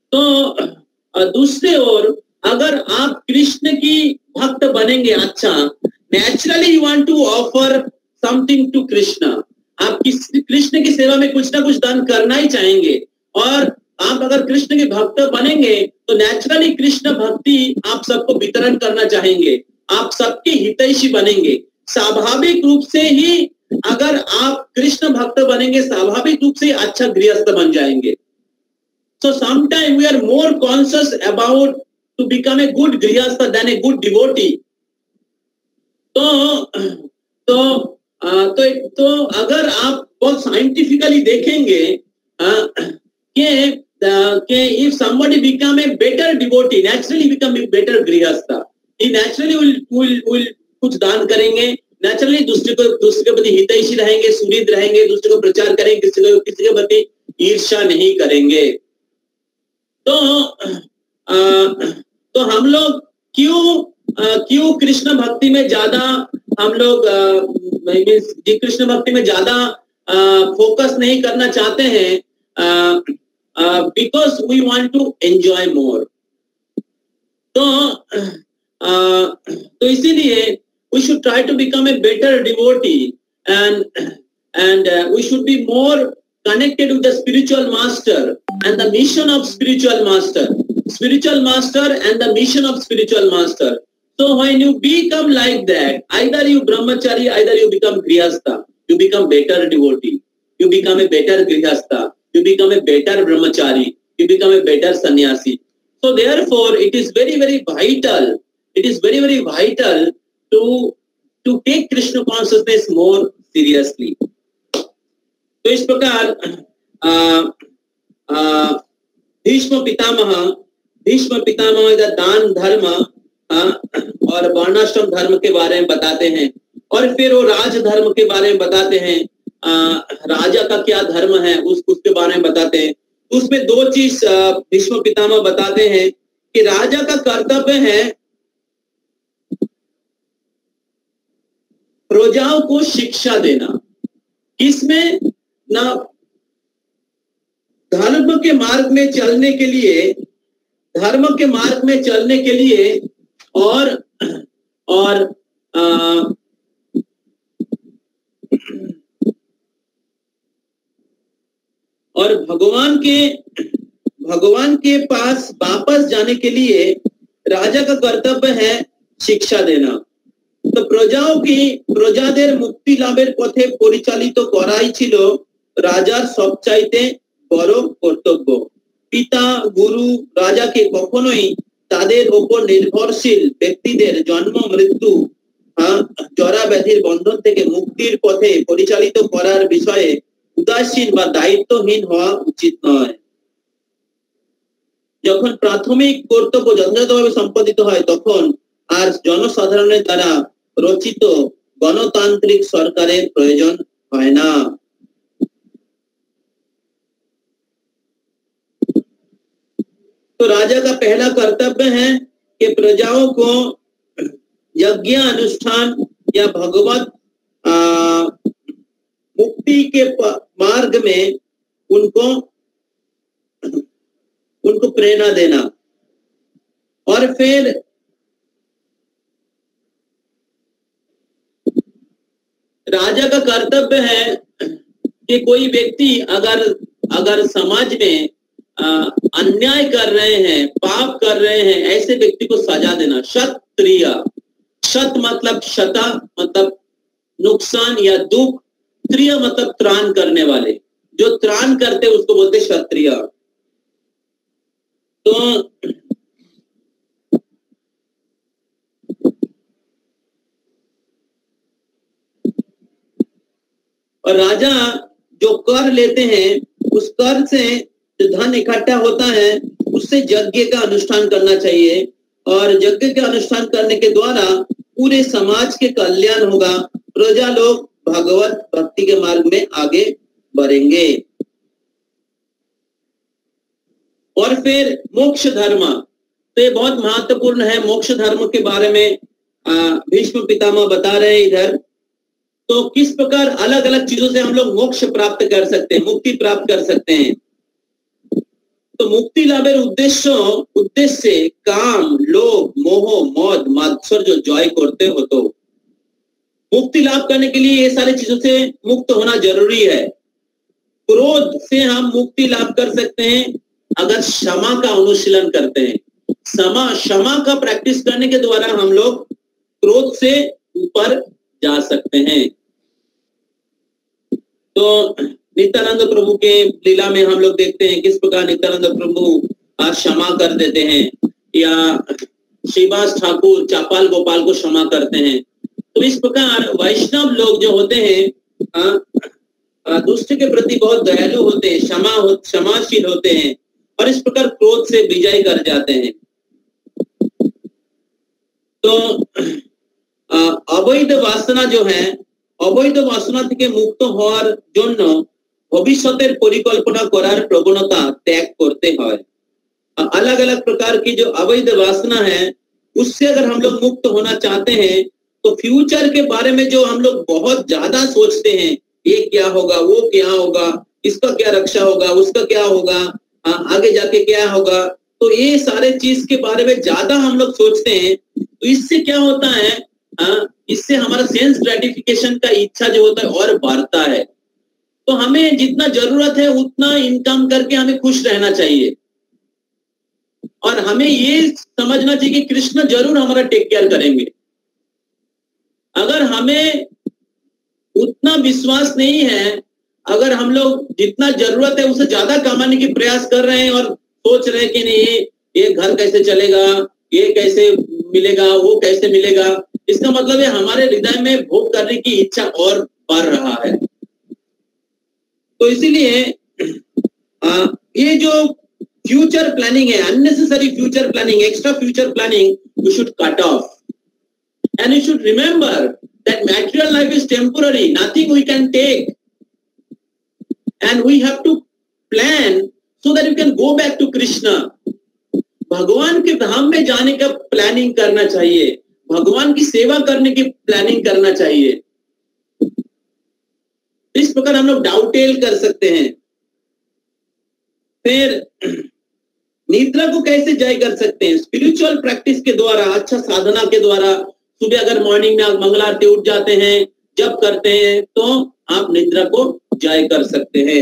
तो दूसरे ओर अगर आप कृष्ण की भक्त बनेंगे, अच्छा naturally you want to offer something to Krishna, आप कृष्ण की सेवा में कुछ ना कुछ दान करना ही चाहेंगे। और आप अगर कृष्ण के भक्त बनेंगे तो नेचुरली कृष्ण भक्ति आप सबको वितरण करना चाहेंगे, आप सबके हितैषी बनेंगे। स्वाभाविक रूप से ही अगर आप कृष्ण भक्त बनेंगे, स्वाभाविक रूप से अच्छा गृहस्थ बन जाएंगे। So sometimes we are more conscious about to become a good grihastha than a good devotee. तो तो तो तो अगर आप बहुत साइंटिफिकली देखेंगे कि कि if somebody become a better devotee, naturally become a better grihastha, he naturally will will will कुछ दान करेंगे, नेचुरली दूसरे को दूसरे के प्रति हितैषी रहेंगे, सुहृद रहेंगे, दूसरे को प्रचार करेंगे, किसी को किसी के प्रति ईर्ष्या नहीं करेंगे। तो आ, तो हम लोग क्यों आ, क्यों कृष्ण भक्ति में ज्यादा हम लोग कृष्ण भक्ति में ज्यादा फोकस नहीं करना चाहते हैं? Because we want to enjoy more. तो आ, तो इसीलिए we should try to become a better devotee and and we should be more connected with the spiritual master and the mission of spiritual master spiritual master and the mission of spiritual master. So when you become like that, either you brahmachari, either you become grihastha, you become better devotee, you become a better grihastha, you become a better brahmachari, you become a better sannyasi. So therefore it is very very vital it is very very vital to to take Krishna consciousness more seriously. तो इस प्रकार भीष्म पितामह भीष्म पितामह दान धर्म आ, और वर्णाश्रम धर्म के बारे में बताते हैं, और फिर वो राज धर्म के बारे में बताते हैं, आ, राजा का क्या धर्म है उस उसके बारे में बताते हैं। उसमें दो चीज भीष्म पितामह बताते हैं कि राजा का कर्तव्य है प्रजाओं को शिक्षा देना, किसमें ना धर्म के मार्ग में चलने के लिए धर्म के मार्ग में चलने के लिए और और आ, और भगवान के भगवान के पास वापस जाने के लिए राजा का कर्तव्य है शिक्षा देना। तो प्रजाओं की प्रजाদের মুক্তি লাভের পথে পরিচালিত করাই ছিল রাজার সবচাইতে বড় কর্তব্য। পিতা গুরু রাজাকে কখনোই তাদের উপর নির্ভরশীল ব্যক্তিদের জন্ম মৃত্যু জরা ব্যাধির বন্ধন থেকে মুক্তির পথে পরিচালিত করার বিষয়ে উদাসীন বা দায়িত্বহীন হওয়া উচিত নয়। যখন প্রাথমিক কর্তব্য যথাযথভাবে সম্পাদিত হয় তখন আর জনসাধারণের দ্বারা রচিত গণতান্ত্রিক সরকারের প্রয়োজন হয় না। तो राजा का पहला कर्तव्य है कि प्रजाओं को यज्ञ अनुष्ठान या भगवत मुक्ति के मार्ग में उनको उनको प्रेरणा देना। और फिर राजा का कर्तव्य है कि कोई व्यक्ति अगर अगर समाज में आ, अन्याय कर रहे हैं, पाप कर रहे हैं, ऐसे व्यक्ति को सजा देना। क्षत्रिय, क्षत मतलब क्षता मतलब नुकसान या दुख, त्रिय मतलब त्राण करने वाले, जो त्राण करते उसको बोलते क्षत्रिय। तो और राजा जो कर लेते हैं उस कर से जो धन इकट्ठा होता है उससे यज्ञ का अनुष्ठान करना चाहिए, और यज्ञ के अनुष्ठान करने के द्वारा पूरे समाज के कल्याण होगा, प्रजा लोग भगवत भक्ति के मार्ग में आगे बढ़ेंगे। और फिर मोक्ष धर्म, तो ये बहुत महत्वपूर्ण है। मोक्ष धर्म के बारे में भीष्म पितामह बता रहे हैं इधर। तो किस प्रकार अलग अलग चीजों से हम लोग मोक्ष प्राप्त कर सकते हैं, मुक्ति प्राप्त कर सकते हैं। तो मुक्ति लाभের उद्देश्य उद्देश्य काम, लोभ, मोह, मद, मात्सर्य जय करते हो। तो मुक्ति लाभ करने के लिए ये सारी चीजों से मुक्त होना जरूरी है। क्रोध से हम मुक्ति लाभ कर सकते हैं अगर क्षमा का अनुशीलन करते हैं। क्षमा क्षमा का प्रैक्टिस करने के द्वारा हम लोग क्रोध से ऊपर जा सकते हैं। तो नित्यानंद प्रभु के लीला में हम लोग देखते हैं किस प्रकार नित्यानंद प्रभु क्षमा कर देते हैं, या श्रीवास ठाकुर चापाल गोपाल को क्षमा करते हैं। तो इस प्रकार वैष्णव लोग जो होते हैं दूसरे के प्रति बहुत दयालु होते हैं, क्षमा हो क्षमाशील होते हैं, और इस प्रकार क्रोध से विजय कर जाते हैं। तो अवैध वासना जो है, अवैध वासना থেকে মুক্ত হওয়ার জন্য ভবিষ্যতের পরিকল্পনা করার প্রবণতা ত্যাগ করতে হয়। अलग अलग प्रकार की जो अवैध वासना है उससे अगर हम लोग मुक्त होना चाहते हैं तो फ्यूचर के बारे में जो हम लोग बहुत ज्यादा सोचते हैं, ये क्या होगा, वो क्या होगा, इसका क्या रक्षा होगा, उसका क्या होगा, आगे जाके क्या होगा, तो ये सारे चीज के बारे में ज्यादा हम लोग सोचते हैं। तो इससे क्या होता है, आ, इससे हमारा सेंस ग्रेटिफिकेशन का इच्छा जो होता है और बढ़ता है। तो हमें जितना जरूरत है उतना इनकम करके हमें खुश रहना चाहिए, और हमें ये समझना चाहिए कि कृष्ण जरूर हमारा टेक केयर करेंगे। अगर हमें उतना विश्वास नहीं है, अगर हम लोग जितना जरूरत है उससे ज्यादा कमाने की प्रयास कर रहे हैं और सोच रहे हैं कि नहीं ये ये घर कैसे चलेगा, ये कैसे मिलेगा, वो कैसे मिलेगा, इसका मतलब है हमारे हृदय में भोग करने की इच्छा और बढ़ रहा है। तो इसीलिए आ, ये जो फ्यूचर प्लानिंग है, unnecessary future planning, extra future planning, you should cut off and you should remember that material life is temporary, nothing we can take and we have to plan so that you can go back to Krishna. भगवान के धाम में जाने का planning करना चाहिए, भगवान की सेवा करने की प्लानिंग करना चाहिए। इस प्रकार हम लोग डाउटेल कर सकते हैं। फिर निद्रा को कैसे जय कर सकते हैं? स्पिरिचुअल प्रैक्टिस के द्वारा, अच्छा साधना के द्वारा। सुबह अगर मॉर्निंग में आप मंगल आरती उठ जाते हैं, जब करते हैं, तो आप निद्रा को जय कर सकते हैं।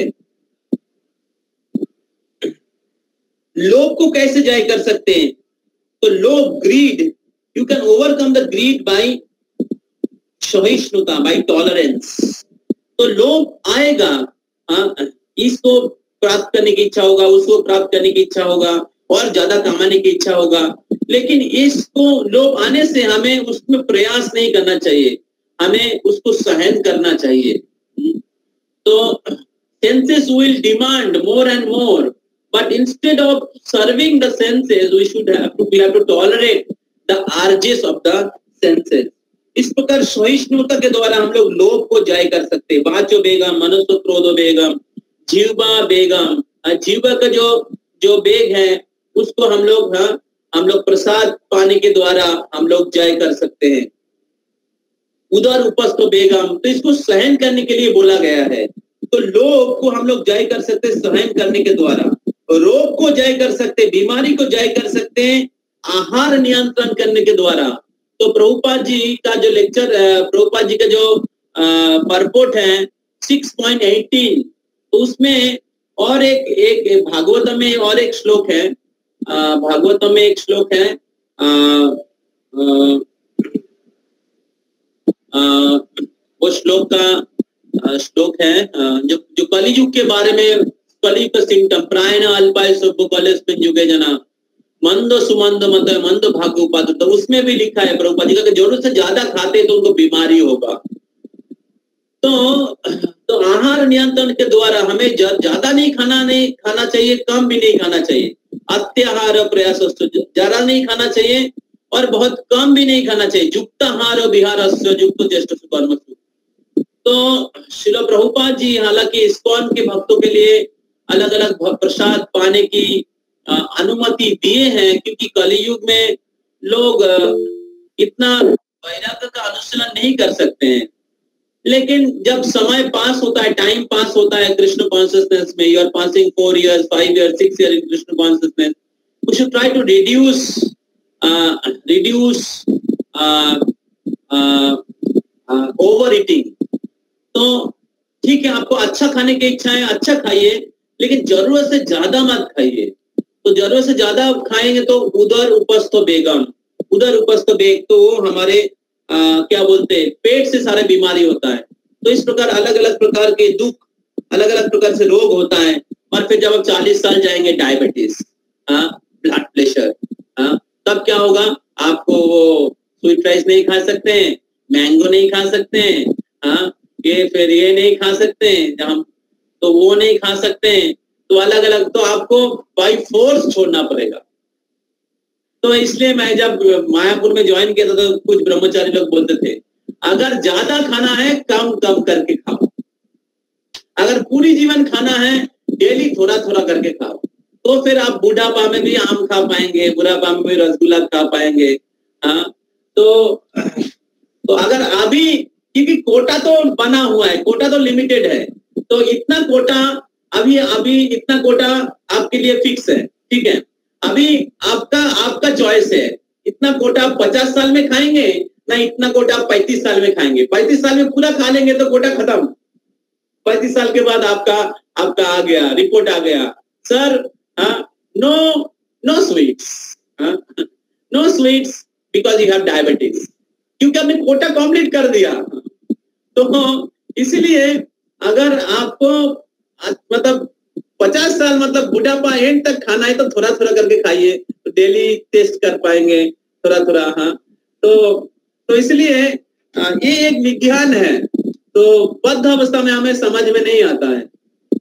लोभ को कैसे जय कर सकते हैं? तो लोभ, greed, you can overcome the greed by सहिष्णुता, बाय टॉलरेंस। तो लोभ आएगा, हाँ, इसको प्राप्त करने की इच्छा होगा, उसको प्राप्त करने की इच्छा होगा, और ज्यादा कमाने की इच्छा होगा, लेकिन इसको लोभ आने से हमें उसमें प्रयास नहीं करना चाहिए, हमें उसको सहन करना चाहिए। तो senses will demand more and more, but instead of serving the senses, we should have to we have to tolerate the urges of the senses. इस प्रकार सहिष्णुता के द्वारा हम लोग लोभ को जय कर सकते हैं। वाचो बेगम, मनुष्य क्रोधो बेगम, जीवा बेगम, जीवा का जो जो बेग है उसको हम लोग हाँ हम लोग प्रसाद पाने के द्वारा हम लोग जय कर सकते हैं। उधर उपस्थ बेगम, तो इसको सहन करने के लिए बोला गया है। तो लोभ को हम लोग जय कर सकते हैं सहन करने के द्वारा, रोग को जय कर सकते, बीमारी को जय कर सकते हैं आहार नियंत्रण करने के द्वारा। तो प्रभुपाद जी का जो लेक्चर, प्रभुपाद जी का जो परपोर्ट है सिक्स पॉइंट एटीन, तो उसमें और एक एक भागवतम में और एक श्लोक है, भागवतम में एक श्लोक है, आ, आ, आ, वो श्लोक का श्लोक है जो जो कलियुग के बारे में, कलियुग सिम्टम प्रायण अल्पाय सब कलेस्मिन युगे जना मंद सुमंद मत मंद भाग्य उपाद, तो उसमें भी लिखा है प्रभुपाद जी का जरूरत से ज्यादा खाते तो उनको बीमारी होगा। तो तो आहार नियंत्रण के द्वारा हमें ज्यादा नहीं खाना नहीं खाना चाहिए, कम भी नहीं खाना चाहिए। अत्याहार प्रयास, ज्यादा नहीं खाना चाहिए और बहुत कम भी नहीं खाना चाहिए। युक्ताहार विहार युक्त ज्येष्ठ सुकर्म। तो श्रील प्रभुपाद जी हालांकि इस्कॉन के भक्तों के लिए अलग अलग प्रसाद पाने की अनुमति दिए हैं, क्योंकि कलियुग में लोग इतना वैराग्य का अनुशीलन नहीं कर सकते हैं। लेकिन जब समय पास होता है, टाइम पास होता है कृष्ण कॉन्शियसनेस में, you are passing four years five years six years in Krishna consciousness, we should try to reduce reduce overeating. तो ठीक है, आपको अच्छा खाने की इच्छा है, अच्छा खाइए, लेकिन जरूरत से ज्यादा मत खाइए। तो जरूरत से ज्यादा खाएंगे तो उधर उपस्थ बेगम, उधर उपस्थ बेग, तो वो हमारे आ, क्या बोलते हैं, पेट से सारे बीमारी होता है। तो इस प्रकार अलग अलग प्रकार के दुख, अलग अलग प्रकार से रोग होता है। और फिर जब आप चालीस साल जाएंगे, डायबिटीज, ब्लड प्रेशर, तब क्या होगा, आपको वो स्वीट राइस नहीं खा सकते हैं, मैंगो नहीं खा सकते हैं, हाँ ये फिर ये नहीं खा सकते हैं हम, तो वो नहीं खा सकते हैं, तो अलग अलग, तो आपको बाई फोर्स छोड़ना पड़ेगा। तो इसलिए मैं जब मायापुर में ज्वाइन किया था तो कुछ ब्रह्मचारी लोग बोलते थे, अगर ज्यादा खाना है कम कम करके खाओ, अगर पूरी जीवन खाना है डेली थोड़ा थोड़ा करके खाओ, तो फिर आप बुढ़ापा में भी आम खा पाएंगे, बुढ़ापा में भी रसगुल्ला खा पाएंगे। हाँ, तो तो अगर अभी, क्योंकि कोटा तो बना हुआ है, कोटा तो लिमिटेड है, तो इतना कोटा अभी अभी इतना कोटा आपके लिए फिक्स है, ठीक है। अभी आपका आपका चॉइस है, इतना कोटा आप पचास साल में खाएंगे ना, इतना कोटा आप पैंतीस साल में खाएंगे। पैंतीस साल में पूरा खा लेंगे तो कोटा खत्म, पैंतीस साल के बाद आपका आपका आ गया, रिपोर्ट आ गया, sir no no sweets, no sweets because you have diabetes, क्योंकि आपने कोटा कंप्लीट कर दिया। तो इसीलिए अगर आपको मतलब पचास साल मतलब बुढ़ापा एंड तक खाना है तो थोड़ा थोड़ा करके खाइए, तो डेली टेस्ट कर पाएंगे थोड़ा थोड़ा। हाँ, तो तो इसलिए ये एक विज्ञान है, तो बद्ध अवस्था में हमें समझ में नहीं आता है।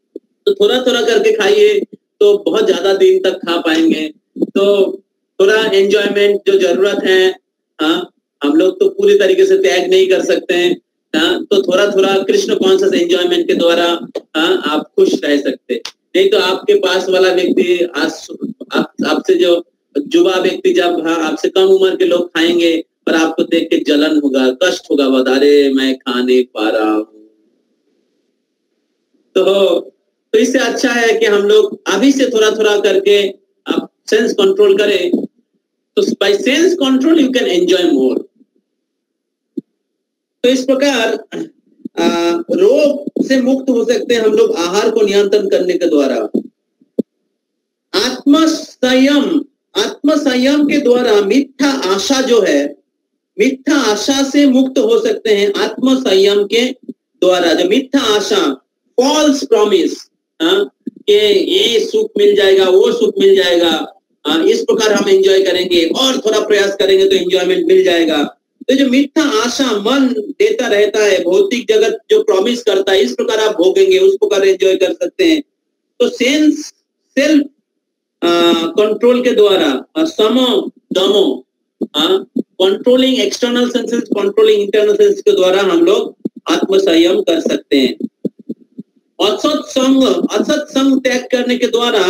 तो थोड़ा थोड़ा करके खाइए तो बहुत ज्यादा दिन तक खा पाएंगे। तो थोड़ा एंजॉयमेंट जो जरूरत है, हाँ हम लोग तो पूरी तरीके से त्याग नहीं कर सकते हैं, हाँ तो थोड़ा थोड़ा कृष्ण कॉन्शियस एंजॉयमेंट के द्वारा हाँ आप खुश रह सकते। नहीं तो आपके पास वाला व्यक्ति आज आप, आपसे जो युवा व्यक्ति जब हाँ आपसे कम उम्र के लोग खाएंगे और आपको देख के जलन होगा, कष्ट होगा, बता अरे मैं खा नहीं पा रहा हूँ। तो तो इससे अच्छा है कि हम लोग अभी से थोड़ा थोड़ा करके आप सेंस कंट्रोल करें, तो by sense control you can enjoy more. तो इस प्रकार आ, रोग से मुक्त हो सकते हैं हम लोग आहार को नियंत्रण करने के द्वारा। आत्म संयम, आत्म संयम के द्वारा मिथ्या आशा जो है, मिथ्या आशा से मुक्त हो सकते हैं आत्म संयम के द्वारा। जो मिथ्या आशा, फॉल्स प्रॉमिस, कि ये सुख मिल जाएगा, वो सुख मिल जाएगा, आ, इस प्रकार हम एंजॉय करेंगे और थोड़ा प्रयास करेंगे तो एंजॉयमेंट मिल जाएगा। तो जो मिथ्या आशा मन देता रहता है, भौतिक जगत जो प्रॉमिस करता है इस प्रकार आप भोगेंगे, उस प्रकार एंजॉय कर सकते हैं। तो सेंस सेल्फ कंट्रोल के द्वारा समो दमो, controlling external senses, controlling internal senses के द्वारा हम लोग आत्म संयम कर सकते हैं। असत संग, असत संग त्याग करने के द्वारा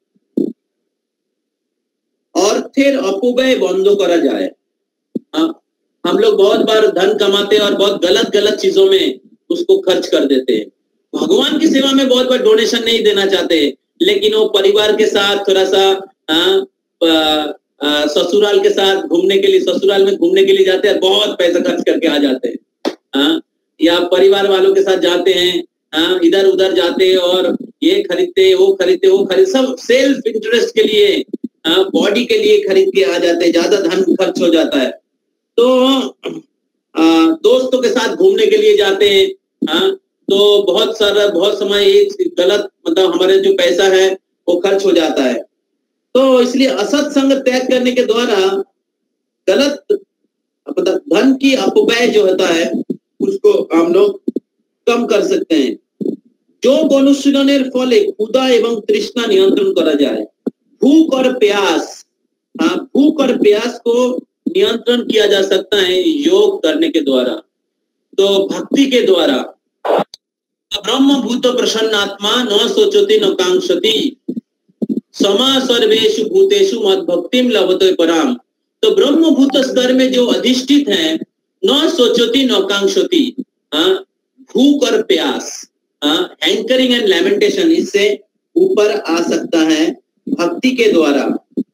अर्थेर अपव्यय बंद करा जाए। आ, हम लोग बहुत बार धन कमाते हैं और बहुत गलत गलत चीजों में उसको खर्च कर देते हैं। भगवान की सेवा में बहुत बार डोनेशन नहीं देना चाहते, लेकिन वो परिवार के साथ थोड़ा सा आ, आ, ससुराल के साथ घूमने के लिए, ससुराल में घूमने के लिए जाते हैं, बहुत पैसा खर्च करके आ जाते हैं। आ, या परिवार वालों के साथ जाते हैं, हाँ इधर उधर जाते और ये खरीदते वो खरीदते वो खरीद, सब सेल्फ इंटरेस्ट के लिए, हाँ बॉडी के लिए खरीद के आ जाते हैं, ज्यादा धन खर्च हो जाता है। तो आ, दोस्तों के साथ घूमने के लिए जाते हैं, हाँ तो बहुत सारा बहुत समय एक गलत मतलब हमारे जो पैसा है वो खर्च हो जाता है। तो इसलिए असत संग त्याग करने के द्वारा गलत धन की अपव्यय जो होता है उसको हम लोग कम कर सकते हैं। যোগ অনুশীলনের ফলে ক্ষুধা এবং তৃষ্ণা নিয়ন্ত্রণ করা যায়। भूख और प्यास, हाँ भूख और प्यास को नियंत्रण किया जा सकता है योग करने के द्वारा। तो भक्ति के द्वारा ब्रह्म भूत प्रसन्नात्मा न सोचति न कांक्षति समा सर्वेषु भूतेषु मद भक्तिम लभते पराम। तो ब्रह्म भूत स्तर में जो अधिष्ठित है, न सोचति न कांक्षति, हाँ भूख और प्यास, हैंकरिंग एंड लैमेंटेशन, इससे ऊपर आ सकता है भक्ति के द्वारा।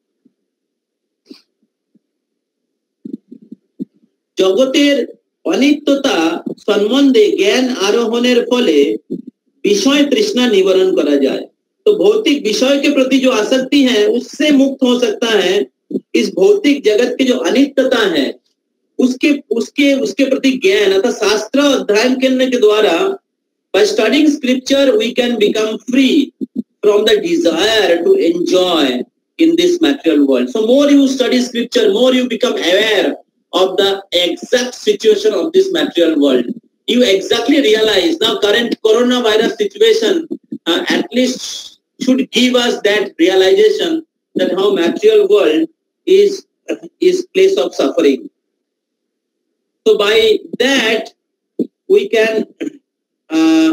जगतेर अनित्यता सम्बन्धे ज्ञान आरोहणेर फले विषय तृष्णा निवारण करा जाए। तो भौतिक विषय के प्रति जो आसक्ति है उससे मुक्त हो सकता है। इस भौतिक जगत की जो अनित्यता है उसके उसके उसके प्रति ज्ञान अर्थात शास्त्र अध्ययन करने के द्वारा, by studying scripture we can become free from the desire to enjoy in this material world. So more you study scripture, more you become aware of the exact situation of this material world. You exactly realize now current coronavirus situation uh, at least should give us that realization that how material world is is place of suffering. So by that we can uh,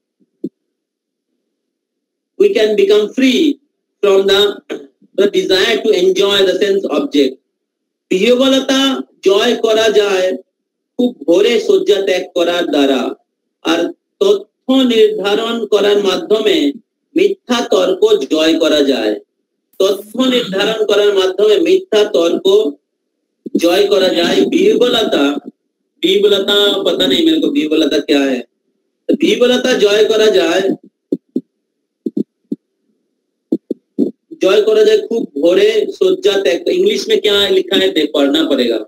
we can become free from the the desire to enjoy the sense object. বিহ্বলতা জয় করা যায় খুব ভোরে শয্যা ত্যাগ করার দ্বারা, আর তথ্য নির্ধারণ করার মাধ্যমে মিথ্যা তর্ক জয় করা যায়। তথ্য নির্ধারণ করার মাধ্যমে মিথ্যা তর্ক জয় করা যায়। বিহ্বলতা, বিহ্বলতা पता नहीं मेरे को বিহ্বলতা क्या है। বিহ্বলতা জয় করা যায়, জয় করা যায় খুব ভোরে শয্যা ত্যাগ। इंग्लिश में क्या लिखा है देख पढ़ना पड़ेगा।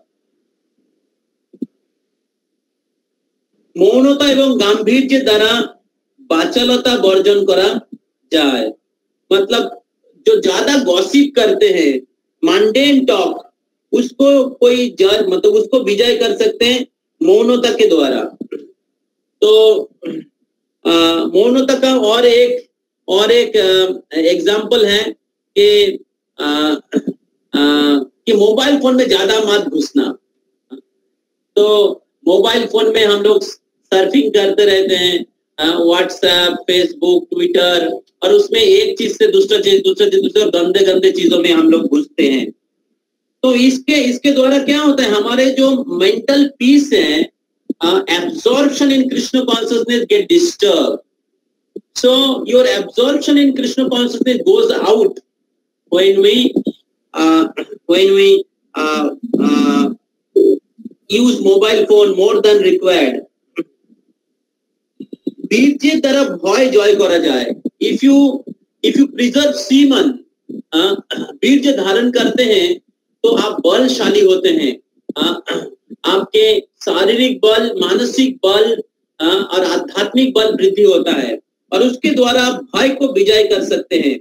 মৌনতা এবং গাম্ভীর্যের দ্বারা বাচালতা বর্জন করা যায়। मतलब जो ज्यादा गॉसिप करते हैं, मंडेन टॉक, उसको कोई जज मतलब उसको विजय कर सकते हैं मौनता के द्वारा। तो मौनता का और एक और एक एग्जाम्पल है कि आ, आ, कि मोबाइल फोन में ज्यादा मत घुसना। तो मोबाइल फोन में हम लोग सर्फिंग करते रहते हैं, व्हाट्सएप, फेसबुक, ट्विटर, और उसमें एक चीज से दूसरा चीज दूसरा चीज दूसरे गंदे गंदे चीजों में हम लोग घुसते हैं। तो इसके इसके द्वारा क्या होता है, हमारे जो मेंटल पीस है, absorption in Krishna consciousness get disturb. So your absorption in Krishna consciousness goes out when we when we use mobile phone more than required. বীর্যে দ্বারা ভয় জয় করা যায়। if you if you preserve semen, বীর্য धारण करते हैं तो आप बलशाली होते हैं। आपके शारीरिक बल, मानसिक बल और आध्यात्मिक बल वृद्धि होता है, और उसके द्वारा आप भय को विजय कर सकते हैं।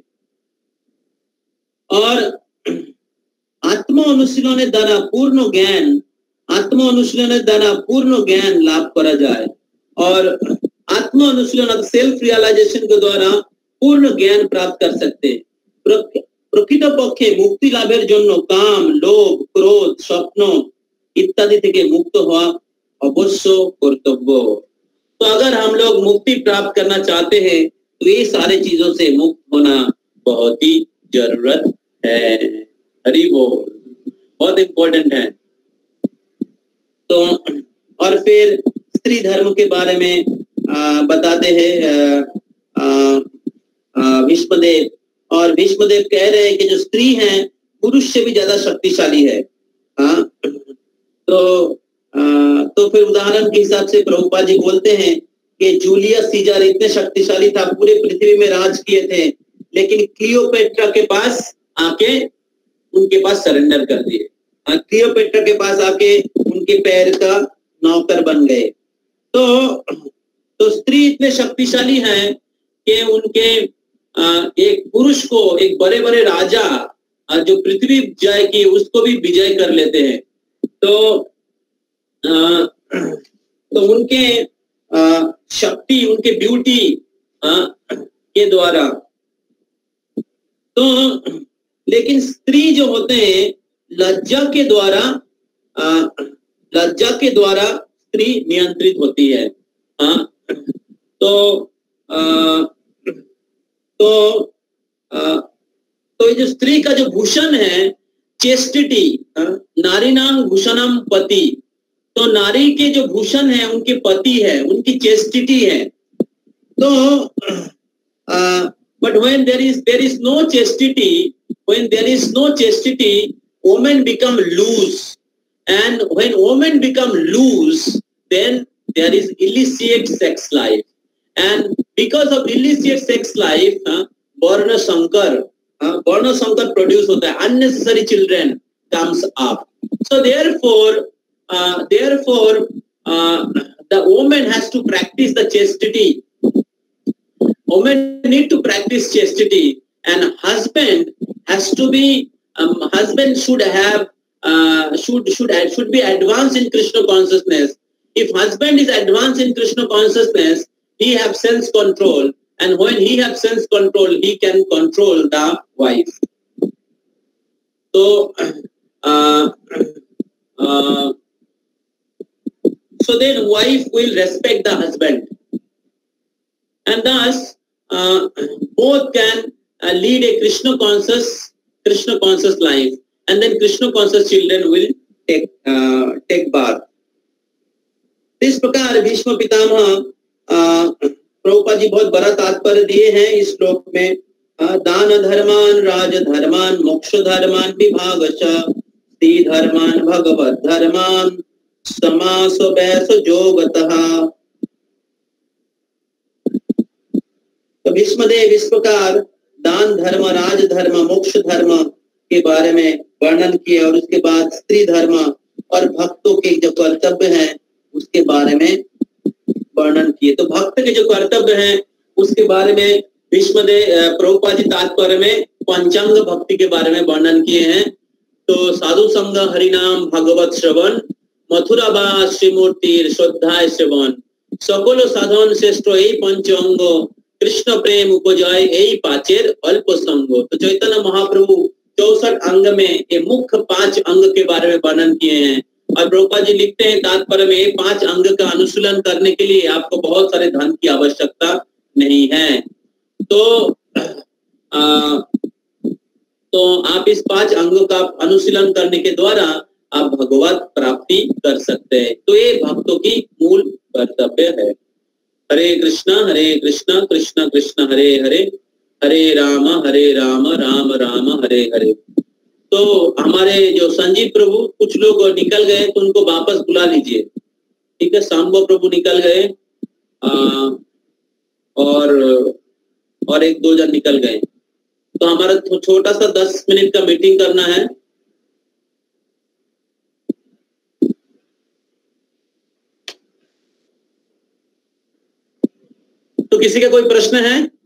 और आत्म अनुशीलনের द्वारा पूर्ण ज्ञान आत्म अनुशीलन द्वारा पूर्ण ज्ञान लाभ करा जाए, और आत्म अनुशीलन सेल्फ रियलाइजेशन के द्वारा पूर्ण ज्ञान प्राप्त कर सकते हैं। प्रकृत पक्षे मुक्ति लाभेर जन्य काम, लोभ, क्रोध, स्वप्न इत्यादि থেকে मुक्त हुआ अवश्य कर्तव्य। तो अगर हम लोग मुक्ति प्राप्त करना चाहते हैं तो ये सारे चीजों से मुक्त होना बहुत ही जरूरत है। हरि बोल, बहुत इंपॉर्टेंट है। तो और फिर स्त्री धर्म के बारे में आ, बताते हैं भीष्मदेव, और भीष्मदेव कह रहे हैं कि जो स्त्री है पुरुष से भी ज्यादा शक्तिशाली है। आ, तो आ, तो फिर उदाहरण के हिसाब से प्रभुपाद जी बोलते हैं कि जूलियस सीजर इतने शक्तिशाली था, पूरे पृथ्वी में राज किए थे, लेकिन क्लियोपेट्रा के पास आके उनके पास सरेंडर कर दिए। क्लियोपेट्रा के पास आके उनके पैर का नौकर बन गए। तो तो स्त्री इतने शक्तिशाली हैं कि उनके एक पुरुष को, एक बड़े बड़े राजा जो पृथ्वी जय की, उसको भी विजय कर लेते हैं। तो तो उनके शक्ति, उनके ब्यूटी के द्वारा। तो लेकिन स्त्री जो होते हैं लज्जा के द्वारा लज्जा के द्वारा स्त्री नियंत्रित होती है। आ, तो आ, तो आ, तो ये जो स्त्री का जो भूषण है चेस्टिटी, नारी नाम भूषणम पति, तो नारी के जो भूषण है उनके पति है, उनकी चेस्टिटी है। तो but when there is there is no chastity, when there is no chastity, women become loose, and when women become loose, then there is illicit sex life, and because of illicit sex life, uh, Varna Shankar, uh, Varna Shankar produce hota hai, unnecessary children comes up. So therefore, uh, therefore, uh, the woman has to practice the chastity. Women need to practice chastity, and husband has to be Um, husband should have uh, should should should be advanced in Krishna consciousness. If husband is advanced in Krishna consciousness, he have sense control, and when he have sense control, he can control the wife. So, uh, uh, so then wife will respect the husband, and thus uh, both can uh, lead a Krishna conscious. Krishna conscious life, and then Krishna conscious children will take uh, take bath. इस प्रकार भीष्म पितामह प्रभुपाद जी बहुत बड़ा तात्पर्य दिए हैं इस श्लोक में। दान धर्मान, राज धर्मान, मोक्ष धर्मान विभागश, स्त्री धर्मान, भगवत धर्मान, समास वैस जोगतः। तो भीष्मदेव इस प्रकार दान धर्म, राज धर्म, मोक्ष धर्म के बारे में वर्णन किया, और उसके बाद स्त्री धर्म और भक्तों के जो कर्तव्य हैं उसके बारे में वर्णन किए। तो भक्त के जो कर्तव्य हैं उसके बारे में भीष्मदेव प्रभुपाद जी तात्पर्य में पंचांग भक्ति के बारे में वर्णन किए हैं। तो साधु संग, हरिनाम, भगवत श्रवण, मथुरा बा श्रीमूर्ति श्रद्धा श्रवण, सकल साधन श्रेष्ठ यही पंच अंग, कृष्ण प्रेम उपजाए यही पाचेर अल्प संगो। तो चैतन्य महाप्रभु चौसठ अंग में ये मुख्य पांच अंग के बारे में वर्णन किए हैं। और प्रभुपाद जी लिखते हैं तात्पर्य में, ये पांच अंग का अनुशीलन करने के लिए आपको बहुत सारे धन की आवश्यकता नहीं है। तो आ, तो आप इस पांच अंगों का अनुशीलन करने के द्वारा आप भगवत प्राप्ति कर सकते हैं। तो ये भक्तों की मूल कर्तव्य है। हरे कृष्णा हरे कृष्णा कृष्णा कृष्णा हरे हरे, हरे राम हरे राम राम राम हरे हरे। तो हमारे जो संजीव प्रभु कुछ लोग निकल गए, तो उनको वापस बुला लीजिए, ठीक है। सांबो प्रभु निकल गए आ, और और एक दो जन निकल गए। तो हमारा छोटा सा दस मिनट का मीटिंग करना है। तो किसी का कोई प्रश्न है?